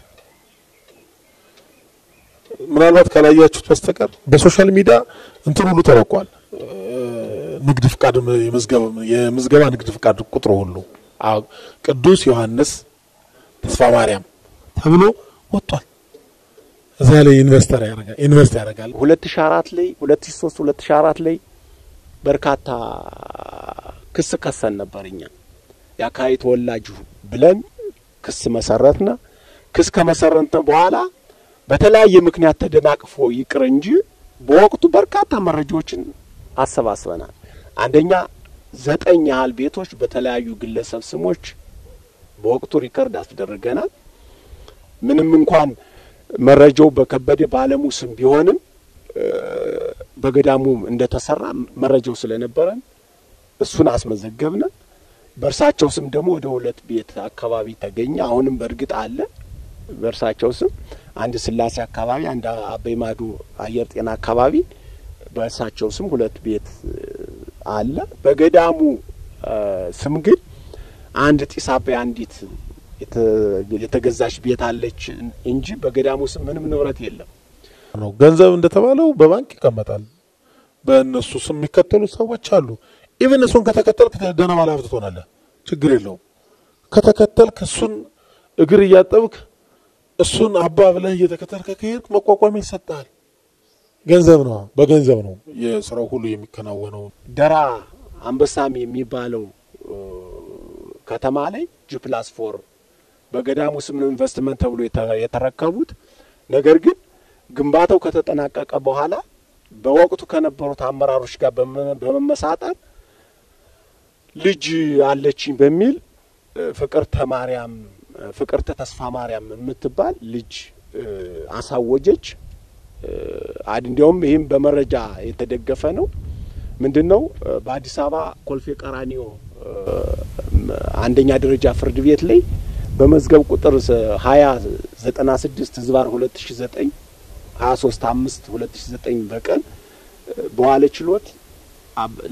ምናልባት ካላያችሁት በስተቀር በሶሻል ሚዲያ እንትን ሁሉ ተለቋል ንግድ ፍቃድ የመዝገባ የመዝገባ ንግድ ፍቃድ ቁጥሩ ሁሉ ቅዱስ ዮሐንስ ተስፋ ማርያም ተብሎ ወጥቷል እዛ ላይ ኢንቨስተር ያደርጋል ኢንቨስት ያደርጋል ሁለት ሺህ አራት ላይ ሁለት ሺህ ሶስት ሁለት ሺህ አራት ላይ በርካታ ክስ ከሰን ነበርኛ ያካይ ተወላጁ ብለን ክስ መሰረትና ክስ ከመሰረተ በኋላ በተለያየ ምክንያት ተደናቅፎ ይቅር እንጂ በወቅቱ በርካታ መረጃዎችን አሰባስበናል አንደኛ ዘጠኝ ያህል ቤቶች በተለያዩ ግለሰብ ስሞች በወቅቱ ሪከርድ አስደረገናል ምንም እንኳን መረጃው በከበደ ባለሙ ስም ቢሆንም በገዳሙ እንደተሰራ መረጃው ስለነበረን እሱን አስመዘገብና በርሳቸው ስም ደግሞ ወደ ሁለት ቤት አካባቢ ተገኘ አሁንም በርግጥ አለ በርሳቸው ስም አንድ ስላሴ አካባቢ አንድ አበይማዱ አየር ጤና አካባቢ በርሳቸው ስም ሁለት ቤት አለ በገዳሙ ስም ግን አንድ ጢስ አባይ አንዲት የተገዛች ቤት አለች እንጂ በገዳሙ ስም ምንም ንብረት የለም ነው ገንዘብ እንደተባለው በባንክ ይቀመጣል በእነሱ ስም የሚከተሉ ሰዎች አሉ ኢቭን እሱን ከተከተልክ ደህና ባለ ሀብት ትሆናለህ ችግር የለውም ከተከተልክ እሱን እግር ያጠብክ እሱን አባ ብለህ እየተከተልክ ከሄድክ መቋቋም ይሰጣል ገንዘብ ነው በገንዘብ ነው የሥራው ሁሉ የሚከናወነው ደራ አንበሳም የሚባለው ከተማ ላይ ጂ ፕላስ ፎር በገዳሙ ስም ኢንቨስትመንት ተብሎ የተረከቡት ነገር ግን ግንባታው ከተጠናቀቀ በኋላ በወቅቱ ከነበሩት አመራሮች ጋር በመመሳጠር ልጅ አለችኝ በሚል ፍቅርተ ማርያም ፍቅርተ ተስፋ ማርያም የምትባል ልጅ አሳወጀች አድንዲያውም ይሄም በመረጃ የተደገፈ ነው ምንድነው በአዲስ አበባ ኮልፌ ቀራኒዮ አንደኛ ደረጃ ፍርድ ቤት ላይ በመዝገብ ቁጥር ሀያ ዘጠና ስድስት ዝባር ሁለት ሺህ ዘጠኝ ሀያ ሶስት አምስት ሁለት ሺህ ዘጠኝ በቀን በዋለ ችሎት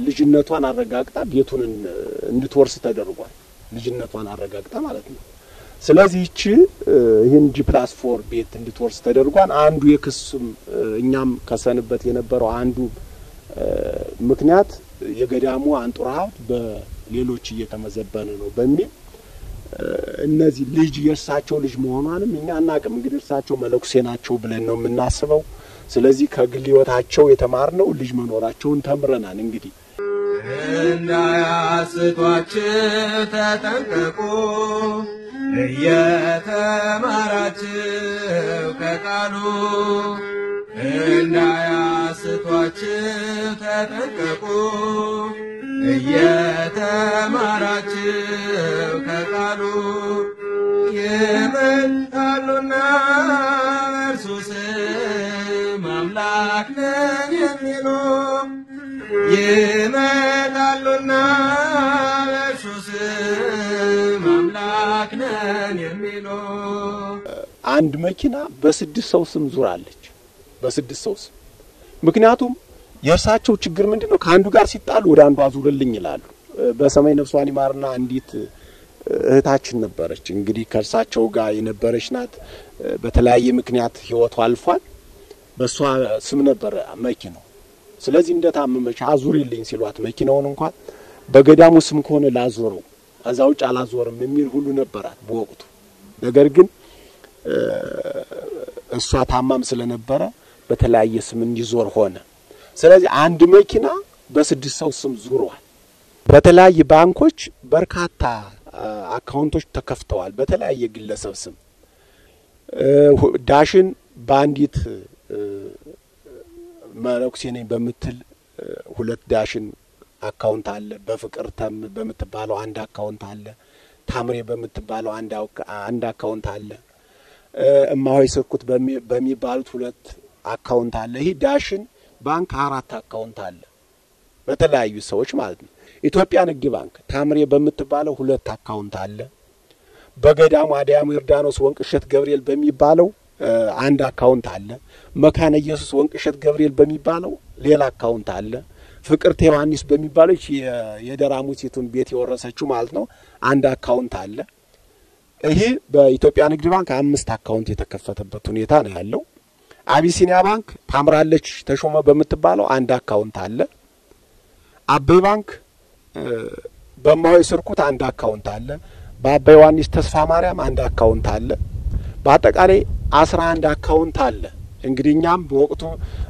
ልጅነቷን አረጋግጣ ቤቱን እንድትወርስ ተደርጓል ልጅነቷን አረጋግጣ ማለት ነው ስለዚህ እቺ ይሄን ጂ ፕላስ ፎር ቤት እንድትወርስ ተደርጓን አንዱ የክስም እኛም ከሰንበት የነበረው አንዱ ምክንያት የገዳሙ አንጡራ ሀብት በሌሎች እየተመዘበነ ነው በሚል እነዚህ ልጅ የሳቸው ልጅ መሆኗንም እኛ አናቅም እንግዲህ እሳቸው መለኩሴ ናቸው ብለን ነው የምናስበው ስለዚህ ከግል ህይወታቸው የተማርነው ልጅ መኖራቸውን ተምረናል እንግዲህ እንዳያስቷችሁ ተጠንቀቁ እየተማራችሁ ከቃሉ እንዳያስቷችሁ ተጠንቀቁ እየተማራችሁ ከቃሉ ይመጣሉና እርሱ ስም አምላክ ነን የሚሉ ይመጣሉና እርሱ ስም አምላክ ነን የሚሉ አንድ መኪና በስድስት ሰው ስም ዙራለች በስድስት ሰው ስም ምክንያቱም የርሳቸው ችግር ምንድነው ካንዱ ጋር ሲጣሉ ወደ አንዱ አዙርልኝ ይላሉ በሰማይ ነፍሷን ይማርና አንዲት እህታችን ነበረች እንግዲህ ከርሳቸው ጋር የነበረች ናት በተለያየ ምክንያት ህይወቷ አልፏል በሷ ስም ነበር መኪናው ስለዚህ እንደታመመች አዙርልኝ ሲሏት መኪናውን እንኳን በገዳሙ ስም ከሆነ ላዞረው አዛውጭ አላዞርም የሚል ሁሉ ነበራት በወቅቱ ነገር ግን እሷ ታማም ስለነበረ በተለያየ ስም እንዲዞር ሆነ ስለዚህ አንድ መኪና በስድስት ሰው ስም ዙሯል በተለያየ ባንኮች በርካታ አካውንቶች ተከፍተዋል በተለያየ ግለሰብ ስም ዳሽን ባንዲት መለኩሴ ነኝ በመትል ሁለት ዳሽን አካውንት አለ በፍቅር ተም በመትባለው አንድ አካውንት አለ ታምሬ በመትባለው አንድ አንድ አካውንት አለ እማሆይ ስርኩት በሚባሉት ሁለት አካውንት አለ ይሄ ዳሽን ባንክ አራት አካውንት አለ በተለያዩ ሰዎች ማለት ነው ኢትዮጵያ ንግድ ባንክ ታምሬ በመትባለው ሁለት አካውንት አለ በገዳሙ አዲያም ይርዳኖስ ወንቅሸት ገብርኤል በሚባለው አንድ አካውንት አለ መካነ ኢየሱስ ወንቅሸት ገብርኤል በሚባለው ሌላ አካውንት አለ ፍቅር ዮሐንስ በሚባለው የደራሙ ሴቱን ቤት የወረሰችው ማለት ነው አንድ አካውንት አለ ይሄ በኢትዮጵያ ንግድ ባንክ አምስት አካውንት የተከፈተበት ሁኔታ ነው ያለው አቢሲኒያ ባንክ ታምራለች ተሾመ በመትባለው አንድ አካውንት አለ አበይ ባንክ በማሆይ ስርኩት አንድ አካውንት አለ በአበይ ዮሐንስ ተስፋ ማርያም አንድ አካውንት አለ በአጠቃላይ አስራ አንድ አካውንት አለ እንግዲህኛም በወቅቱ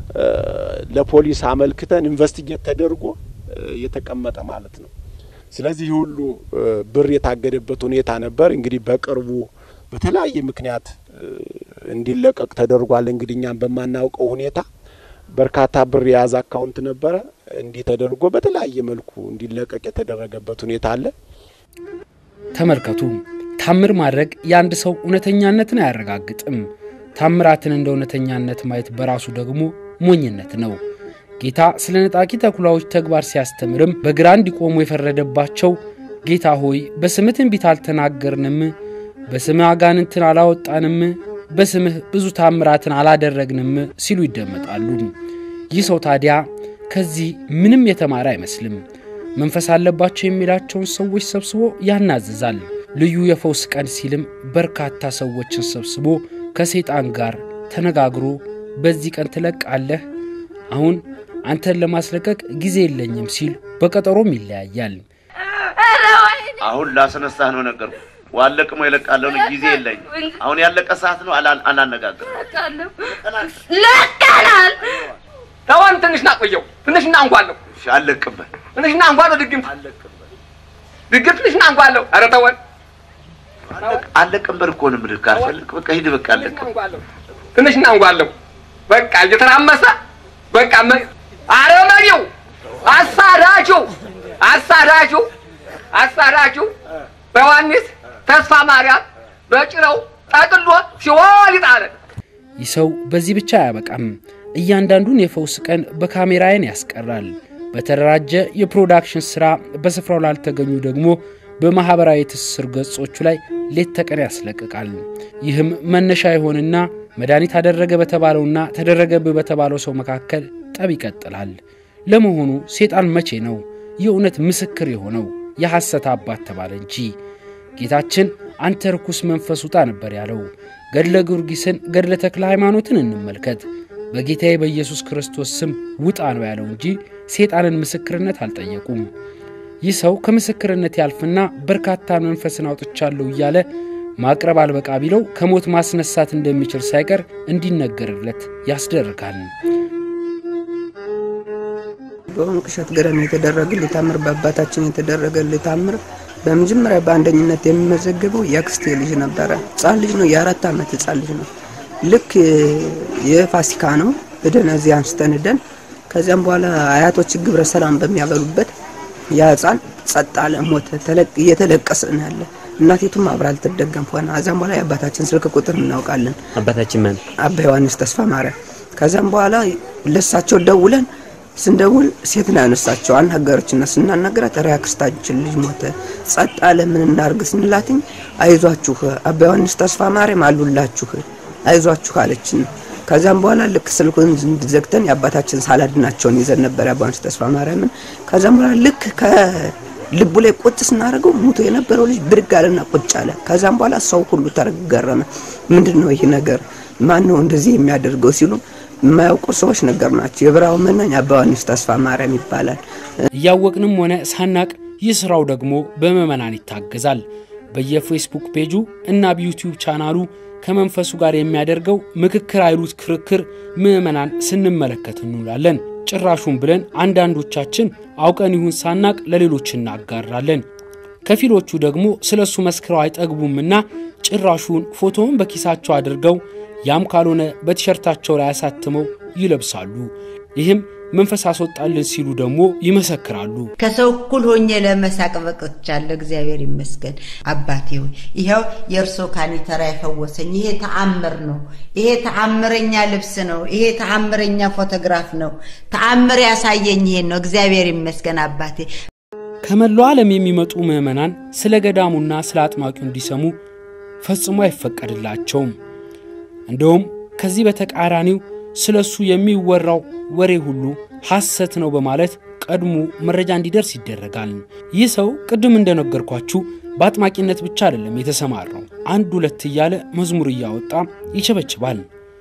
ለፖሊስ አመልክተን ኢንቨስቲጌት ተደርጎ የተቀመጠ ማለት ነው ስለዚህ ሁሉ ብር የታገደበት ሁኔታ ነበር እንግዲህ በቅርቡ በተለያየ ምክንያት እንዲለቀቅ ተደርጓል እንግዲህኛም በማናውቀው ሁኔታ በርካታ ብር ያዝ አካውንት ነበር እንዲ ተደርጎ በተለያየ መልኩ እንዲለቀቅ የተደረገበት ሁኔታ አለ ተመልከቱ ታምር ማድረግ ያንድ ሰው ኡነተኛነትን አያረጋግጥም ታምራትን እንደ ኡነተኛነት ማየት በራሱ ደግሞ ሞኝነት ነው ጌታ ስለ ነጣቂ ተኩላዎች ተግባር ሲያስተምርም በግራ እንዲቆሙ የፈረደባቸው ጌታ ሆይ በስምህ ትንቢት አልተናገርንም በስምህ አጋንንትን አላወጣንም በስምህ ብዙ ታምራትን አላደረግንም ሲሉ ይደመጣሉ ይህ ሰው ታዲያ ከዚህ ምንም የተማረ አይመስልም መንፈስ አለባቸው የሚላቸውን ሰዎች ሰብስቦ ያናዝዛል ልዩ የፈውስ ቀን ሲልም በርካታ ሰዎችን ሰብስቦ ከሰይጣን ጋር ተነጋግሮ በዚህ ቀን ትለቃለህ አሁን አንተን ለማስለቀቅ ጊዜ የለኝም ሲል በቀጠሮም ይለያያል አሁን ላስነሳህ ነው ነገርኩ ዋለቅሞ ይለቃለው ጊዜ የለኝ አሁን ያለቀ ሰዓት ነው አላነጋገር ለቀናል ተዋን ትንሽ ናቆየው ትንሽ እናንጓለው እሺ አለቅበት ትንሽ እናንጓለው ድግም አለቅበት ድግም ትንሽ እናንጓለው አረ ተዋን አለቅም በርኮ ነው ምድር ካፈልክ በቃ ሂድ በቃ አለቅ ትንሽ እናንጓለው በቃ እየተራመሰ በቃ አረመሪው አሳዳቹ አሳዳቹ አሳዳቹ በዮሐንስ ተስፋ ማርያም በጭራው ጠቅሎ ሲወል ይጣለ ይሰው በዚህ ብቻ ያበቃም እያንዳንዱን የፈውስ ቀን በካሜራዬን ያስቀራል በተደራጀ የፕሮዳክሽን ስራ በስፍራው ላልተገኙ ደግሞ በማህበራዊ ትስስር ገጾቹ ላይ ሌት ተቀን ያስለቅቃል ይህም መነሻ ይሆንና መድኃኒት አደረገ በተባለውና ተደረገብ በተባለው ሰው መካከል ጠብ ይቀጥላል ለመሆኑ ሰይጣን መቼ ነው የእውነት ምስክር የሆነው የሐሰት አባት ተባለ እንጂ ጌታችን አንተ ርኩስ መንፈስ ውጣ ነበር ያለው። ገድለ ጊዮርጊስን ገድለ ተክለ ሃይማኖትን እንመልከት። በጌታዬ በኢየሱስ ክርስቶስ ስም ውጣ ነው ያለው እንጂ ሰይጣንን ምስክርነት አልጠየቁም። ይህ ሰው ከምስክርነት ያልፍና በርካታ መንፈስን አውጥቻለሁ እያለ ማቅረብ አልበቃ ቢለው ከሞት ማስነሳት እንደሚችል ሳይቀር እንዲነገርለት ያስደርጋል። በወንቅሸት ገዳም የተደረገ ታምር በአባታችን የተደረገ ታምር በመጀመሪያ በአንደኝነት የሚመዘገበው ያክስቴ ልጅ ነበር። ጻል ልጅ ነው፣ የአራት ዓመት ጻል ልጅ ነው። ልክ የፋሲካ ነው በደነዚህ አንስተን ደን ከዛም በኋላ አያቶች ግብረ ሰላም በሚያበሉበት ያጻን ጸጣለ ሞተ ተለቅ እየተለቀሰ ነው ያለ። እናቲቱም አብራል ተደገም ሆነ። አዛም በኋላ የአባታችን ስልክ ቁጥር እናውቃለን። አባታችን ማን? አባ ዮሐንስ ተስፋ ማርያም። ከዛም በኋላ ለሳቸው ደውለን ስንደውል ሴት ነው ያነሳቸው። አናገረችና ስናናገራት ራክስታችን ልጅ ሞተ ጸጣለ ምን እናርግ ስንላትኝ አይዟችሁ አባ ዮሐንስ ተስፋ ማርያም አሉላችሁ አይዟችሁ አለችን። ከዛም በኋላ ልክ ስልኩን ዘግተን የአባታችን ሳላድናቸውን ይዘን ነበር አባ ዮሐንስ ተስፋ ማርያምን። ከዛም በኋላ ልክ ከልቡ ላይ ቁጭ ስናረገው ሙቶ የነበረው ልጅ ብድግ አለና ቁጭ አለ። ከዛም በኋላ ሰው ሁሉ ተገረመ። ምንድነው ይሄ ነገር? ማን ነው እንደዚህ የሚያደርገው ሲሉ ማያውቁ ሰዎች ነገርናቸው። የብራው መናኝ አባ ዮሐንስ ተስፋ ማርያም ይባላል። ያወቅንም ሆነ ሳናቅ ይስራው ደግሞ በመመናን ይታገዛል። በየፌስቡክ ፔጁ እና በዩቲዩብ ቻናሉ ከመንፈሱ ጋር የሚያደርገው ምክክር አይሉት ክርክር ምዕመናን ስንመለከት እንውላለን። ጭራሹን ብለን አንዳንዶቻችን አውቀን ይሁን ሳናቅ ለሌሎች እናጋራለን። ከፊሎቹ ደግሞ ስለሱ መስክረው አይጠግቡምና ጭራሹን ፎቶውን በኪሳቸው አድርገው ያም ካልሆነ በቲሸርታቸው ላይ ያሳትመው ይለብሳሉ። ይህም መንፈስ አስወጣልን ሲሉ ደግሞ ይመሰክራሉ። ከሰው እኩል ሆኜ ለመሳቅ በቅቻለሁ። እግዚአብሔር ይመስገን። አባቴ ሆይ ይሄው የርሶ ካኒተራ ያፈወሰኝ ይሄ ተአምር ነው። ይሄ ተአምረኛ ልብስ ነው። ይሄ ተአምረኛ ፎቶግራፍ ነው። ተአምር ያሳየኝ ይሄ ነው። እግዚአብሔር ይመስገን አባቴ። ከመላው ዓለም የሚመጡ ምዕመናን ስለ ገዳሙና ስለ አጥማቂው እንዲሰሙ ፈጽሞ አይፈቀድላቸውም። እንደውም ከዚህ በተቃራኒው ስለሱ የሚወራው ወሬ ሁሉ ሐሰት ነው በማለት ቀድሞ መረጃ እንዲደርስ ይደረጋል። ይህ ሰው ቅድም እንደነገርኳችሁ በአጥማቂነት ብቻ አይደለም የተሰማራው። አንድ ሁለት እያለ መዝሙር እያወጣ ይቸበችባል።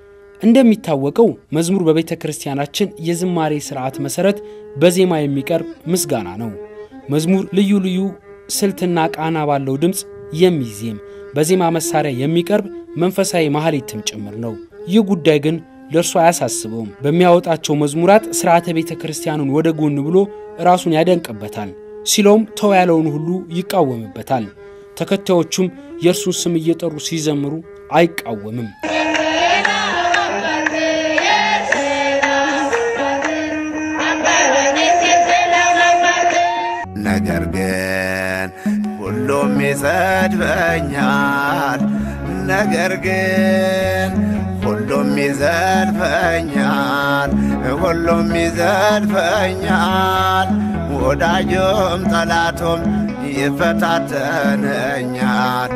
እንደሚታወቀው መዝሙር በቤተ ክርስቲያናችን የዝማሬ ሥርዓት መሰረት በዜማ የሚቀርብ ምስጋና ነው። መዝሙር ልዩ ልዩ ስልትና ቃና ባለው ድምጽ የሚዜም በዜማ መሳሪያ የሚቀርብ መንፈሳዊ ማህሌትም ጭምር ነው። ይህ ጉዳይ ግን ለርሱ አያሳስበውም። በሚያወጣቸው መዝሙራት ሥርዓተ ቤተ ክርስቲያኑን ወደ ጎን ብሎ ራሱን ያደንቅበታል። ሲሎም ተው ያለውን ሁሉ ይቃወምበታል። ተከታዮቹም የርሱን ስም እየጠሩ ሲዘምሩ አይቃወምም። ነገር ግን ሁሉም ይሰድበኛል ነገር ግን ሁሉም ይዘልፈኛል ሁሉም ይዘልፈኛል ወዳጆም ጠላቶም ይፈታተነኛል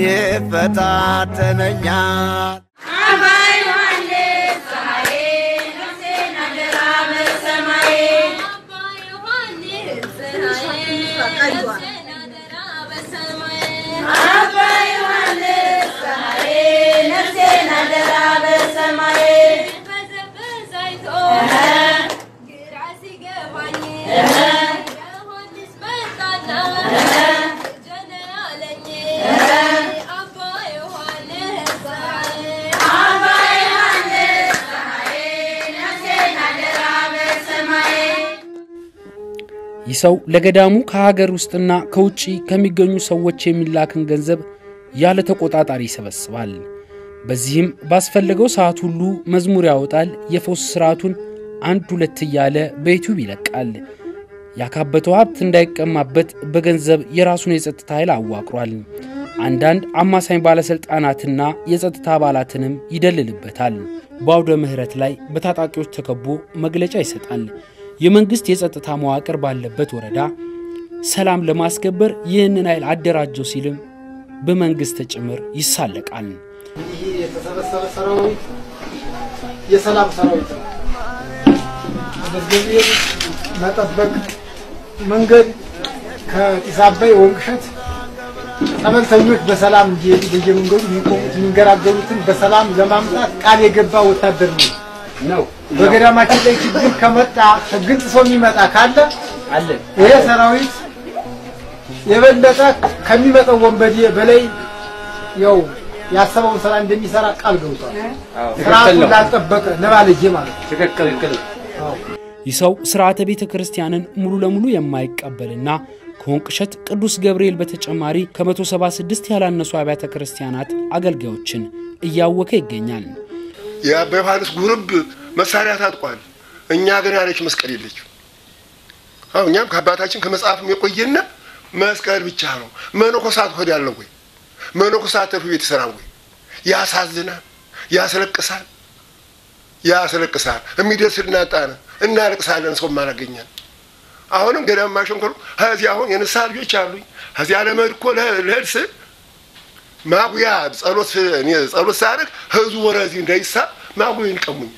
ይፈታተነኛል አባ ዮሐንስ ፀሐዬ ነፍሴን አደራ በሰማዬ አባ ዮሐንስ ፀሐዬ ነፍሴን አደራ በሰማዬ አባ ዮሐንስ ፀሐዬ ነፍሴን አደራ በሰማዬ በዘበዛይቶ ግራ ሲገባኝ ዮሐንስ መጣና ጀነራለኝ አባ ዮሐንስ ፀሐዬ አባ ዮሐንስ ፀሐዬ ነፍሴን አደራ በሰማዬ። ይሰው ለገዳሙ ከሀገር ውስጥና ከውጪ ከሚገኙ ሰዎች የሚላክን ገንዘብ ያለ ተቆጣጣሪ ይሰበስባል። በዚህም ባስፈልገው ሰዓት ሁሉ መዝሙር ያወጣል። የፈውስ ሥርዓቱን አንድ ሁለት እያለ በዩቲዩብ ይለቃል። ያካበተው ሀብት እንዳይቀማበት በገንዘብ የራሱን የጸጥታ ኃይል አዋቅሯል። አንዳንድ አማሳኝ ባለስልጣናትና የጸጥታ አባላትንም ይደልልበታል። በአውደ ምህረት ላይ በታጣቂዎች ተከቦ መግለጫ ይሰጣል። የመንግስት የጸጥታ መዋቅር ባለበት ወረዳ ሰላም ለማስከበር ይህንን ኃይል አደራጀው ሲልም በመንግስት ጭምር ይሳለቃል። ይህ የተሰበሰበ ሰራዊት የሰላም ሰራዊት ነው። በዚህ መጠበቅ መንገድ ከጢስ አባይ ወንቅሸት ጸበልተኞች በሰላም እንዲሄዱ በየመንገዱ የሚቆሙት የሚንገራገሩትን በሰላም ለማምጣት ቃል የገባ ወታደር ነው ነው። በገዳማችን ላይ ችግር ከመጣ ህግን ጥሶ የሚመጣ ካለ አለ ይሄ ሰራዊት የበለጠ ከሚመጣው ወንበዴ በላይ ያው ያሰበውን ስራ እንደሚሰራ ቃል ገብቷል። ስርዓቱን ላልጠበቀ ለባለጌ ማለት ትክክል ትክክል። ይህ ሰው ስርዓተ ቤተ ክርስቲያንን ሙሉ ለሙሉ የማይቀበልና ከወንቅሸት ቅዱስ ገብርኤል በተጨማሪ ከመቶ ሰባ ስድስት ያላነሱ አብያተ ክርስቲያናት አገልጋዮችን እያወከ ይገኛል። የአባ ዮሐንስ ጉርብ መሳሪያ ታጥቋል። እኛ ግን ያለች መስቀል የለችም። አው እኛም ከአባታችን ከመጽሐፍም የቆየና መስቀል ብቻ ነው። መነኮሳት ሆድ ያለው ወይ መነኮሳት ተርፎ ቤት ይሰራል ወይ? ያሳዝናል፣ ያስለቅሳል፣ ያስለቅሳል። የሚደርስልን አጣን እናለቅሳለን። ሰው ማናገኛል። አሁንም ገዳም ማሸንከሩ እዚህ አሁን የንስሐ ልጆች አሉኝ። እዚህ ዓለመድ እኮ ለህልስ ማጉያ ጸሎት እኔ ጸሎት ሳደርግ ህዝቡ ወረዚ እንዳይሳ ማጉያን ቀሙኝ።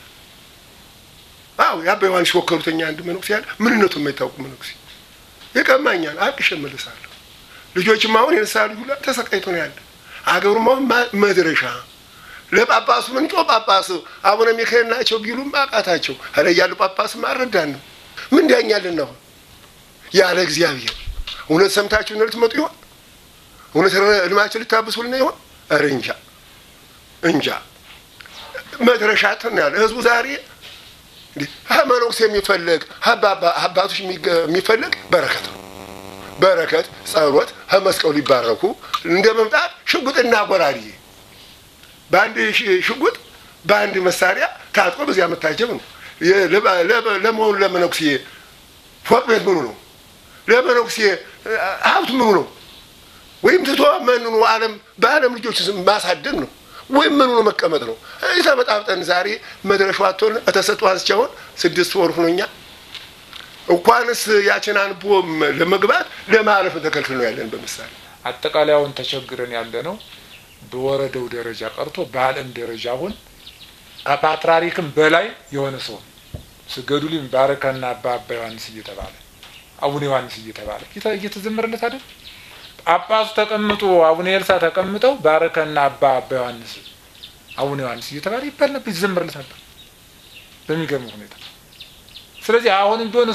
አው የአባ ዮሐንስ ወከሩተኛ አንድ መነኩሴ ያለ ምንነቱ የማይታወቅ መነኩሴ ይቀማኛል። አቅሽ መልሳለሁ። ልጆችም አሁን የንስሐ ልጅ ሁሉ ተሰቃይቶ ነው ያለ። አገሩም አሁን መድረሻ ለጳጳሱ ምን ጮ ጳጳስ አቡነ ሚካኤል ናቸው ቢሉም አቃታቸው። አለ ያሉ ጳጳስ ማረዳን ነው ምን ዳኛለን ነው ያለ እግዚአብሔር እውነት ሰምታችሁ ነው ልትመጡ ይሆን? እውነት ልማችሁ ልታብሱልና ይሆን? ኧረ እንጃ እንጃ። መድረሻ ተናል ህዝቡ ዛሬ እንዴ ሃይማኖት የሚፈልግ ሀባባ ሀባቶች የሚፈልግ በረከት ነው። በረከት ጸሎት መስቀሉ ይባረኩ እንደመምጣት ሽጉጥና ጎራዴ ባንድ ሽጉጥ ባንድ መሳሪያ ታጥቆ በዚያ መታጀብ ነው። ለመሆኑ ለመነኩሴ ፎቅ ቤት ምኑ ነው? ለመነኩሴ ሀብት ምኑ ነው? ወይም ትቶ መንኑ ዓለም በዓለም ልጆች ማሳደግ ነው ወይም ምኑ ነው መቀመጥ ነው? እዛ በጣብጠን ዛሬ መድረሻው አጥቶን ተሰጥቶ አንስቻውን ስድስት ወር ሆኖኛ እንኳንስ ያችን አንቦ ለመግባት ለማረፍ ተከልክሎ ነው ያለን። በመሳሌ አጠቃላዩን ተቸግረን ያለ ነው። በወረደው ደረጃ ቀርቶ በዓለም ደረጃ አሁን አፓትራሪክም በላይ የሆነ ሰው ስገዱልኝ ባረከና አባ አባ ዮሐንስ እየተባለ አቡነ ዮሐንስ እየተባለ እየተዘመረለት አይደል? ጳጳሱ ተቀምጦ አቡነ ኤልሳ ተቀምጠው ባረከና አባ አባ ዮሐንስ አቡነ ዮሐንስ እየተባለ ይባል ነበር፣ ይዘመርለት ነበር በሚገርም ሁኔታ። ስለዚህ አሁንም ቢሆን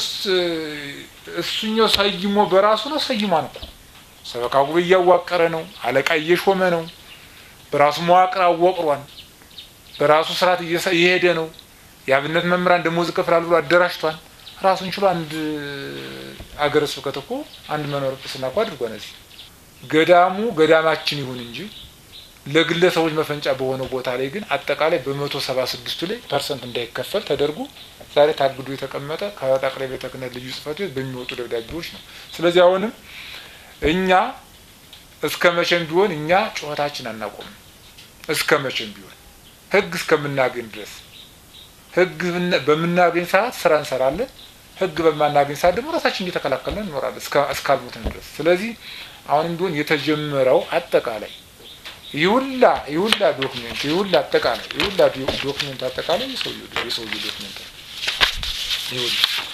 እሱኛው ሰይሞ በራሱ ነው ሰይሟን እኮ ሰበካ ጉባኤ እያዋቀረ ነው፣ አለቃ እየሾመ ነው፣ በራሱ መዋቅር አወቅሯን፣ በራሱ ስርዓት እየሄደ ነው። የአብነት መምህራን ደሞዝ ከፍላሉ ብሎ አደራጅቷል። ራሱን ችሎ አንድ አገረ ስብከት እኮ አንድ መኖር ቅስና እኮ አድርጓል። እዚህ ገዳሙ ገዳማችን ይሁን እንጂ ለግለሰቦች መፈንጫ በሆነ ቦታ ላይ ግን አጠቃላይ በመቶ ሰባ ስድስቱ ላይ ፐርሰንት እንዳይከፈል ተደርጎ ዛሬ ታግዶ የተቀመጠ ከጠቅላይ ቤተ ክህነት ልዩ ጽሕፈት ቤት በሚወጡ ደብዳቤዎች ነው። ስለዚህ አሁንም እኛ እስከ መቼም ቢሆን እኛ ጩኸታችን አናቆም። እስከ መቼም ቢሆን ህግ እስከምናገኝ ድረስ ህግ በምናገኝ ሰዓት ስራ እንሰራለን። ህግ በማናገኝ ሰዓት ደግሞ ራሳችን እየተከላከልን እንኖራለን እስካልሞትን ድረስ። ስለዚህ አሁንም ቢሆን የተጀመረው አጠቃላይ ይውላ ይውላ ዶክመንት ይውላ አጠቃላይ ይውላ ዶክመንት አጠቃላይ የሰውየው የሰውየው ዶክመንት ይውላ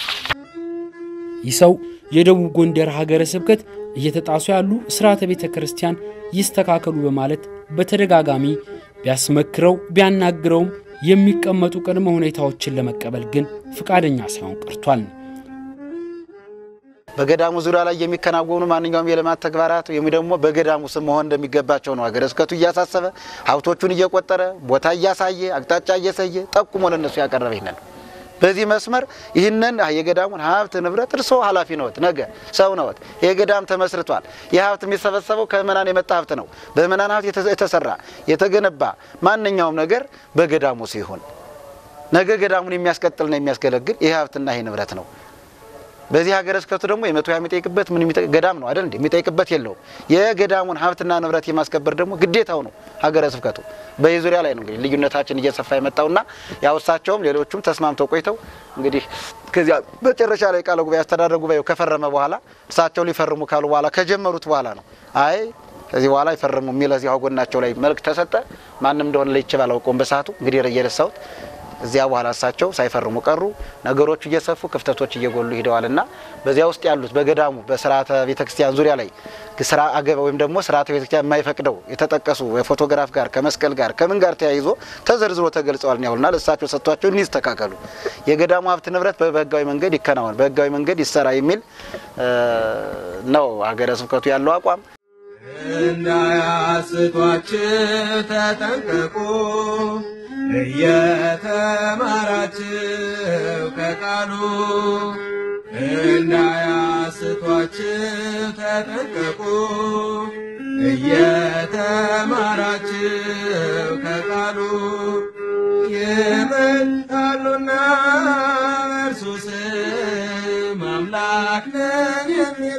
ይሰው የደቡብ ጎንደር ሀገረ ስብከት እየተጣሱ ያሉ ስርዓተ ቤተ ክርስቲያን ይስተካከሉ በማለት በተደጋጋሚ ቢያስመክረው ቢያናግረውም የሚቀመጡ ቅድመ ሁኔታዎችን ለመቀበል ግን ፍቃደኛ ሳይሆን ቀርቷል። በገዳሙ ዙሪያ ላይ የሚከናወኑ ማንኛውም የልማት ተግባራት ወይም ደግሞ በገዳሙ ስም መሆን እንደሚገባቸው ነው ሀገረ ስብከቱ እያሳሰበ ሀብቶቹን እየቆጠረ ቦታ እያሳየ አቅጣጫ እየሰየ ጠቁሞ ለነሱ ያቀረበ ይነን በዚህ መስመር ይህንን የገዳሙን ሀብት ንብረት እርሶ ኃላፊ ነዎት፣ ነገ ሰው ነዎት። የገዳም ተመስርቷል። የሀብት የሚሰበሰበው ከመናን የመጣ ሀብት ነው። በመናን ሀብት የተሰራ የተገነባ ማንኛውም ነገር በገዳሙ ሲሆን ነገ ገዳሙን የሚያስቀጥልና የሚያስገለግል ይህ ሀብትና ይህ ንብረት ነው። በዚህ ሀገረ ስብከቱ ደግሞ የመቶ የሚጠይቅበት ምን ገዳም ነው አይደል እንዴ? የሚጠይቅበት የለው። የገዳሙን ሀብትና ንብረት የማስከበር ደግሞ ግዴታው ነው ሀገረ ስብከቱ። በዚህ ዙሪያ ላይ ነው እንግዲህ ልዩነታችን እየሰፋ የመጣውና ያውሳቸውም ሌሎቹም ተስማምተው ቆይተው እንግዲህ ከዚያ በጨረሻ ላይ ቃለ ጉባኤ አስተዳደር ጉባኤው ከፈረመ በኋላ እሳቸው ሊፈርሙ ካሉ በኋላ ከጀመሩት በኋላ ነው አይ ከዚህ በኋላ ይፈርሙ የሚል እዚያው ጎናቸው ላይ መልክ ተሰጠ። ማንም እንደሆነ ለይቼ ባላውቀውም በሰዓቱ እንግዲህ ረየረሳውት እዚያ በኋላ እሳቸው ሳይፈርሙ ቀሩ ነገሮች እየሰፉ ክፍተቶች እየጎሉ ሄደዋልና በዚያ ውስጥ ያሉት በገዳሙ በስርዓተ ቤተክርስቲያን ዙሪያ ላይ ስራ አገባ ወይም ደግሞ ስርዓተ ቤተክርስቲያን የማይፈቅደው የተጠቀሱ የፎቶግራፍ ጋር ከመስቀል ጋር ከምን ጋር ተያይዞ ተዘርዝሮ ተገልጸዋል ነው ያሉና ለእሳቸው ሰጥቷቸው እንዲህ ተካከሉ የገዳሙ ሀብት ንብረት በህጋዊ መንገድ ይከናወን በህጋዊ መንገድ ይሰራ የሚል ነው ሀገረ ስብከቱ ያለው አቋም እንዳያስቷችሁ ተጠንቀቁ እየተማራችሁ ከቃሉ እንዳያስቷችሁ ተጠንቀቁ እየተማራችሁ ከቃሉ ይመጣሉና በእርሱ ስም አምላክ ነን የሚሉ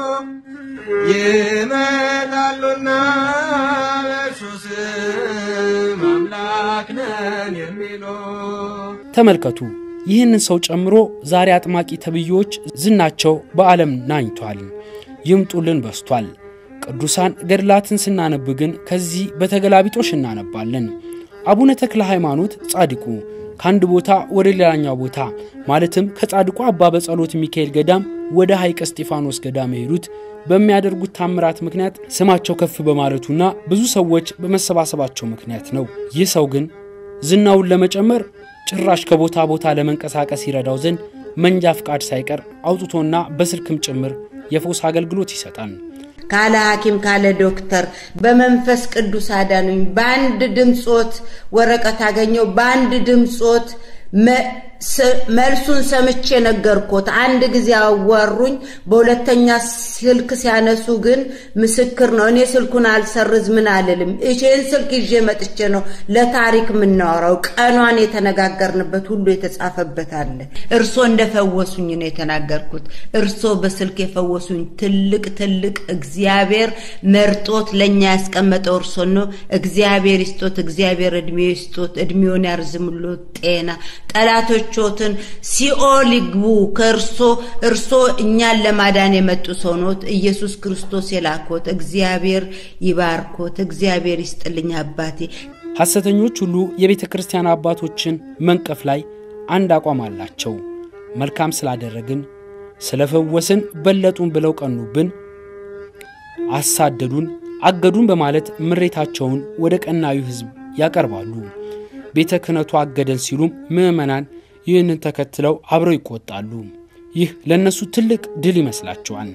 ይመጣሉና በእርሱ ስም አምላክ ነን የሚሉ ተመልከቱ ይህንን ሰው ጨምሮ ዛሬ አጥማቂ ተብዮች ዝናቸው በዓለም ናኝቷል ይምጡልን በስቷል ቅዱሳን ገድላትን ስናነብ ግን ከዚህ በተገላቢጦሽ እናነባለን አቡነ ተክለ ሃይማኖት ጻድቁ ካንድ ቦታ ወደ ሌላኛው ቦታ ማለትም ከጻድቁ አባ በጸሎት ሚካኤል ገዳም ወደ ሐይቅ እስጢፋኖስ ገዳም ሄዱት በሚያደርጉት ታምራት ምክንያት ስማቸው ከፍ በማለቱና ብዙ ሰዎች በመሰባሰባቸው ምክንያት ነው ይህ ሰው ግን ዝናውን ለመጨመር ጭራሽ ከቦታ ቦታ ለመንቀሳቀስ ይረዳው ዘንድ መንጃ ፍቃድ ሳይቀር አውጥቶና በስልክም ጭምር የፎስ አገልግሎት ይሰጣል ካለ ሐኪም ካለ ዶክተር በመንፈስ ቅዱስ አዳኑኝ ባንድ ድምጾት ወረቀት አገኘው ባንድ ድምጾት መልሱን ሰምቼ ነገርኩት አንድ ጊዜ አወሩኝ በሁለተኛ ስልክ ሲያነሱ ግን ምስክር ነው እኔ ስልኩን አልሰርዝ ምን አልልም እጄን ስልክ ይዤ መጥቼ ነው ለታሪክ ምናወራው ቀኗን የተነጋገርንበት ሁሉ የተጻፈበት አለ እርሶ እንደፈወሱኝ ነው የተናገርኩት እርሶ በስልክ የፈወሱኝ ትልቅ ትልቅ እግዚአብሔር መርጦት ለኛ ያስቀመጠው እርሶ ነው እግዚአብሔር ይስጦት እግዚአብሔር እድሜ ይስጦት እድሜውን ያርዝምሎት ጤና ጠላቶቾትን ሲኦል ይግቡ ከርሶ እርሶ እኛን ለማዳን የመጡ ሰውኖት ኢየሱስ ክርስቶስ የላኮት እግዚአብሔር ይባርኮት እግዚአብሔር ይስጥልኝ አባቴ ሐሰተኞች ሁሉ የቤተ ክርስቲያን አባቶችን መንቀፍ ላይ አንድ አቋም አላቸው መልካም ስላደረግን ስለፈወስን በለጡን ብለው ቀኑብን አሳደዱን አገዱን በማለት ምሬታቸውን ወደ ቀናዩ ህዝብ ያቀርባሉ ቤተ ክህነቱ አገደን ሲሉም ምዕመናን ይህንን ተከትለው አብረው ይቆጣሉ ይህ ለነሱ ትልቅ ድል ይመስላቸዋል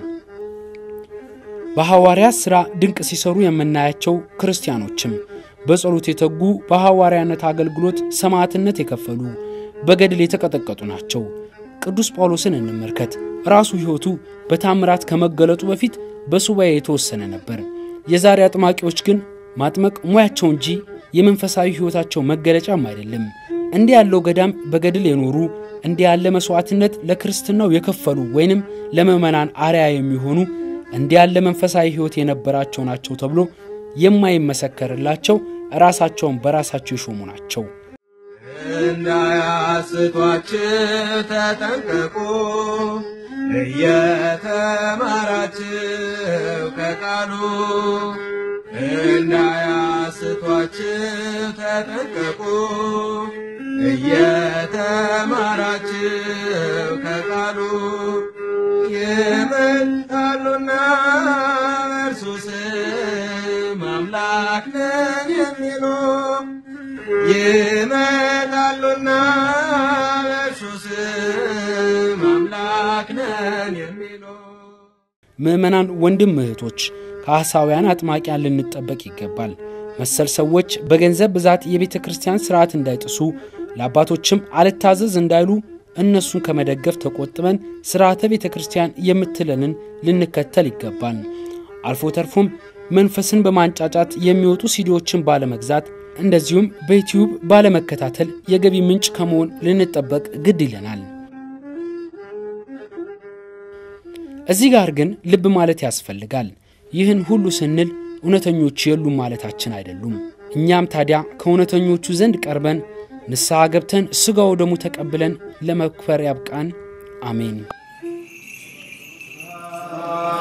በሐዋርያት ሥራ ድንቅ ሲሰሩ የምናያቸው ክርስቲያኖችም በጸሎት የተጉ በሐዋርያነት አገልግሎት ሰማዕትነት የከፈሉ በገድል የተቀጠቀጡ ናቸው ቅዱስ ጳውሎስን እንመልከት ራሱ ሕይወቱ በታምራት ከመገለጡ በፊት በሱባኤ የተወሰነ ነበር የዛሬ አጥማቂዎች ግን ማጥመቅ ሙያቸው እንጂ የመንፈሳዊ ሕይወታቸው መገለጫም አይደለም እንዲህ ያለው ገዳም በገድል የኖሩ እንዲህ ያለ መስዋዕትነት ለክርስትናው የከፈሉ ወይንም ለመመናን አርያ የሚሆኑ እንዲህ ያለ መንፈሳዊ ሕይወት የነበራቸው ናቸው ተብሎ የማይመሰከርላቸው ራሳቸውን በራሳቸው ይሾሙ ናቸው እንዳያስቷችሁ ተጠንቀቁ እየተማራችሁ ከቃሉ እንዳያስቷችሁ ተጠንቀቁ እየተማራችሁ ከቃሉ ይመጣሉና በእርሱ ስም አምላክ ነን የሚሉ ይመጣሉና በእርሱ ስም አምላክ ነን የሚሉ ምዕመናን ወንድም እህቶች ከሐሳውያን አጥማቂያን ልንጠበቅ ይገባል መሰል ሰዎች በገንዘብ ብዛት የቤተ ክርስቲያን ሥርዓት እንዳይጥሱ ለአባቶችም አልታዘዝ እንዳይሉ እነሱን ከመደገፍ ተቆጥበን ሥርዓተ ቤተ ክርስቲያን የምትለንን ልንከተል ይገባል አልፎ ተርፎም መንፈስን በማንጫጫት የሚወጡ ሲዲዎችን ባለመግዛት እንደዚሁም በዩቲዩብ ባለመከታተል የገቢ ምንጭ ከመሆን ልንጠበቅ ግድ ይለናል እዚህ ጋር ግን ልብ ማለት ያስፈልጋል ይህን ሁሉ ስንል እውነተኞች የሉም ማለታችን አይደሉም እኛም ታዲያ ከእውነተኞቹ ዘንድ ቀርበን ንስሐ ገብተን ሥጋው ደሙ ተቀብለን ለመክፈር ያብቃን አሜን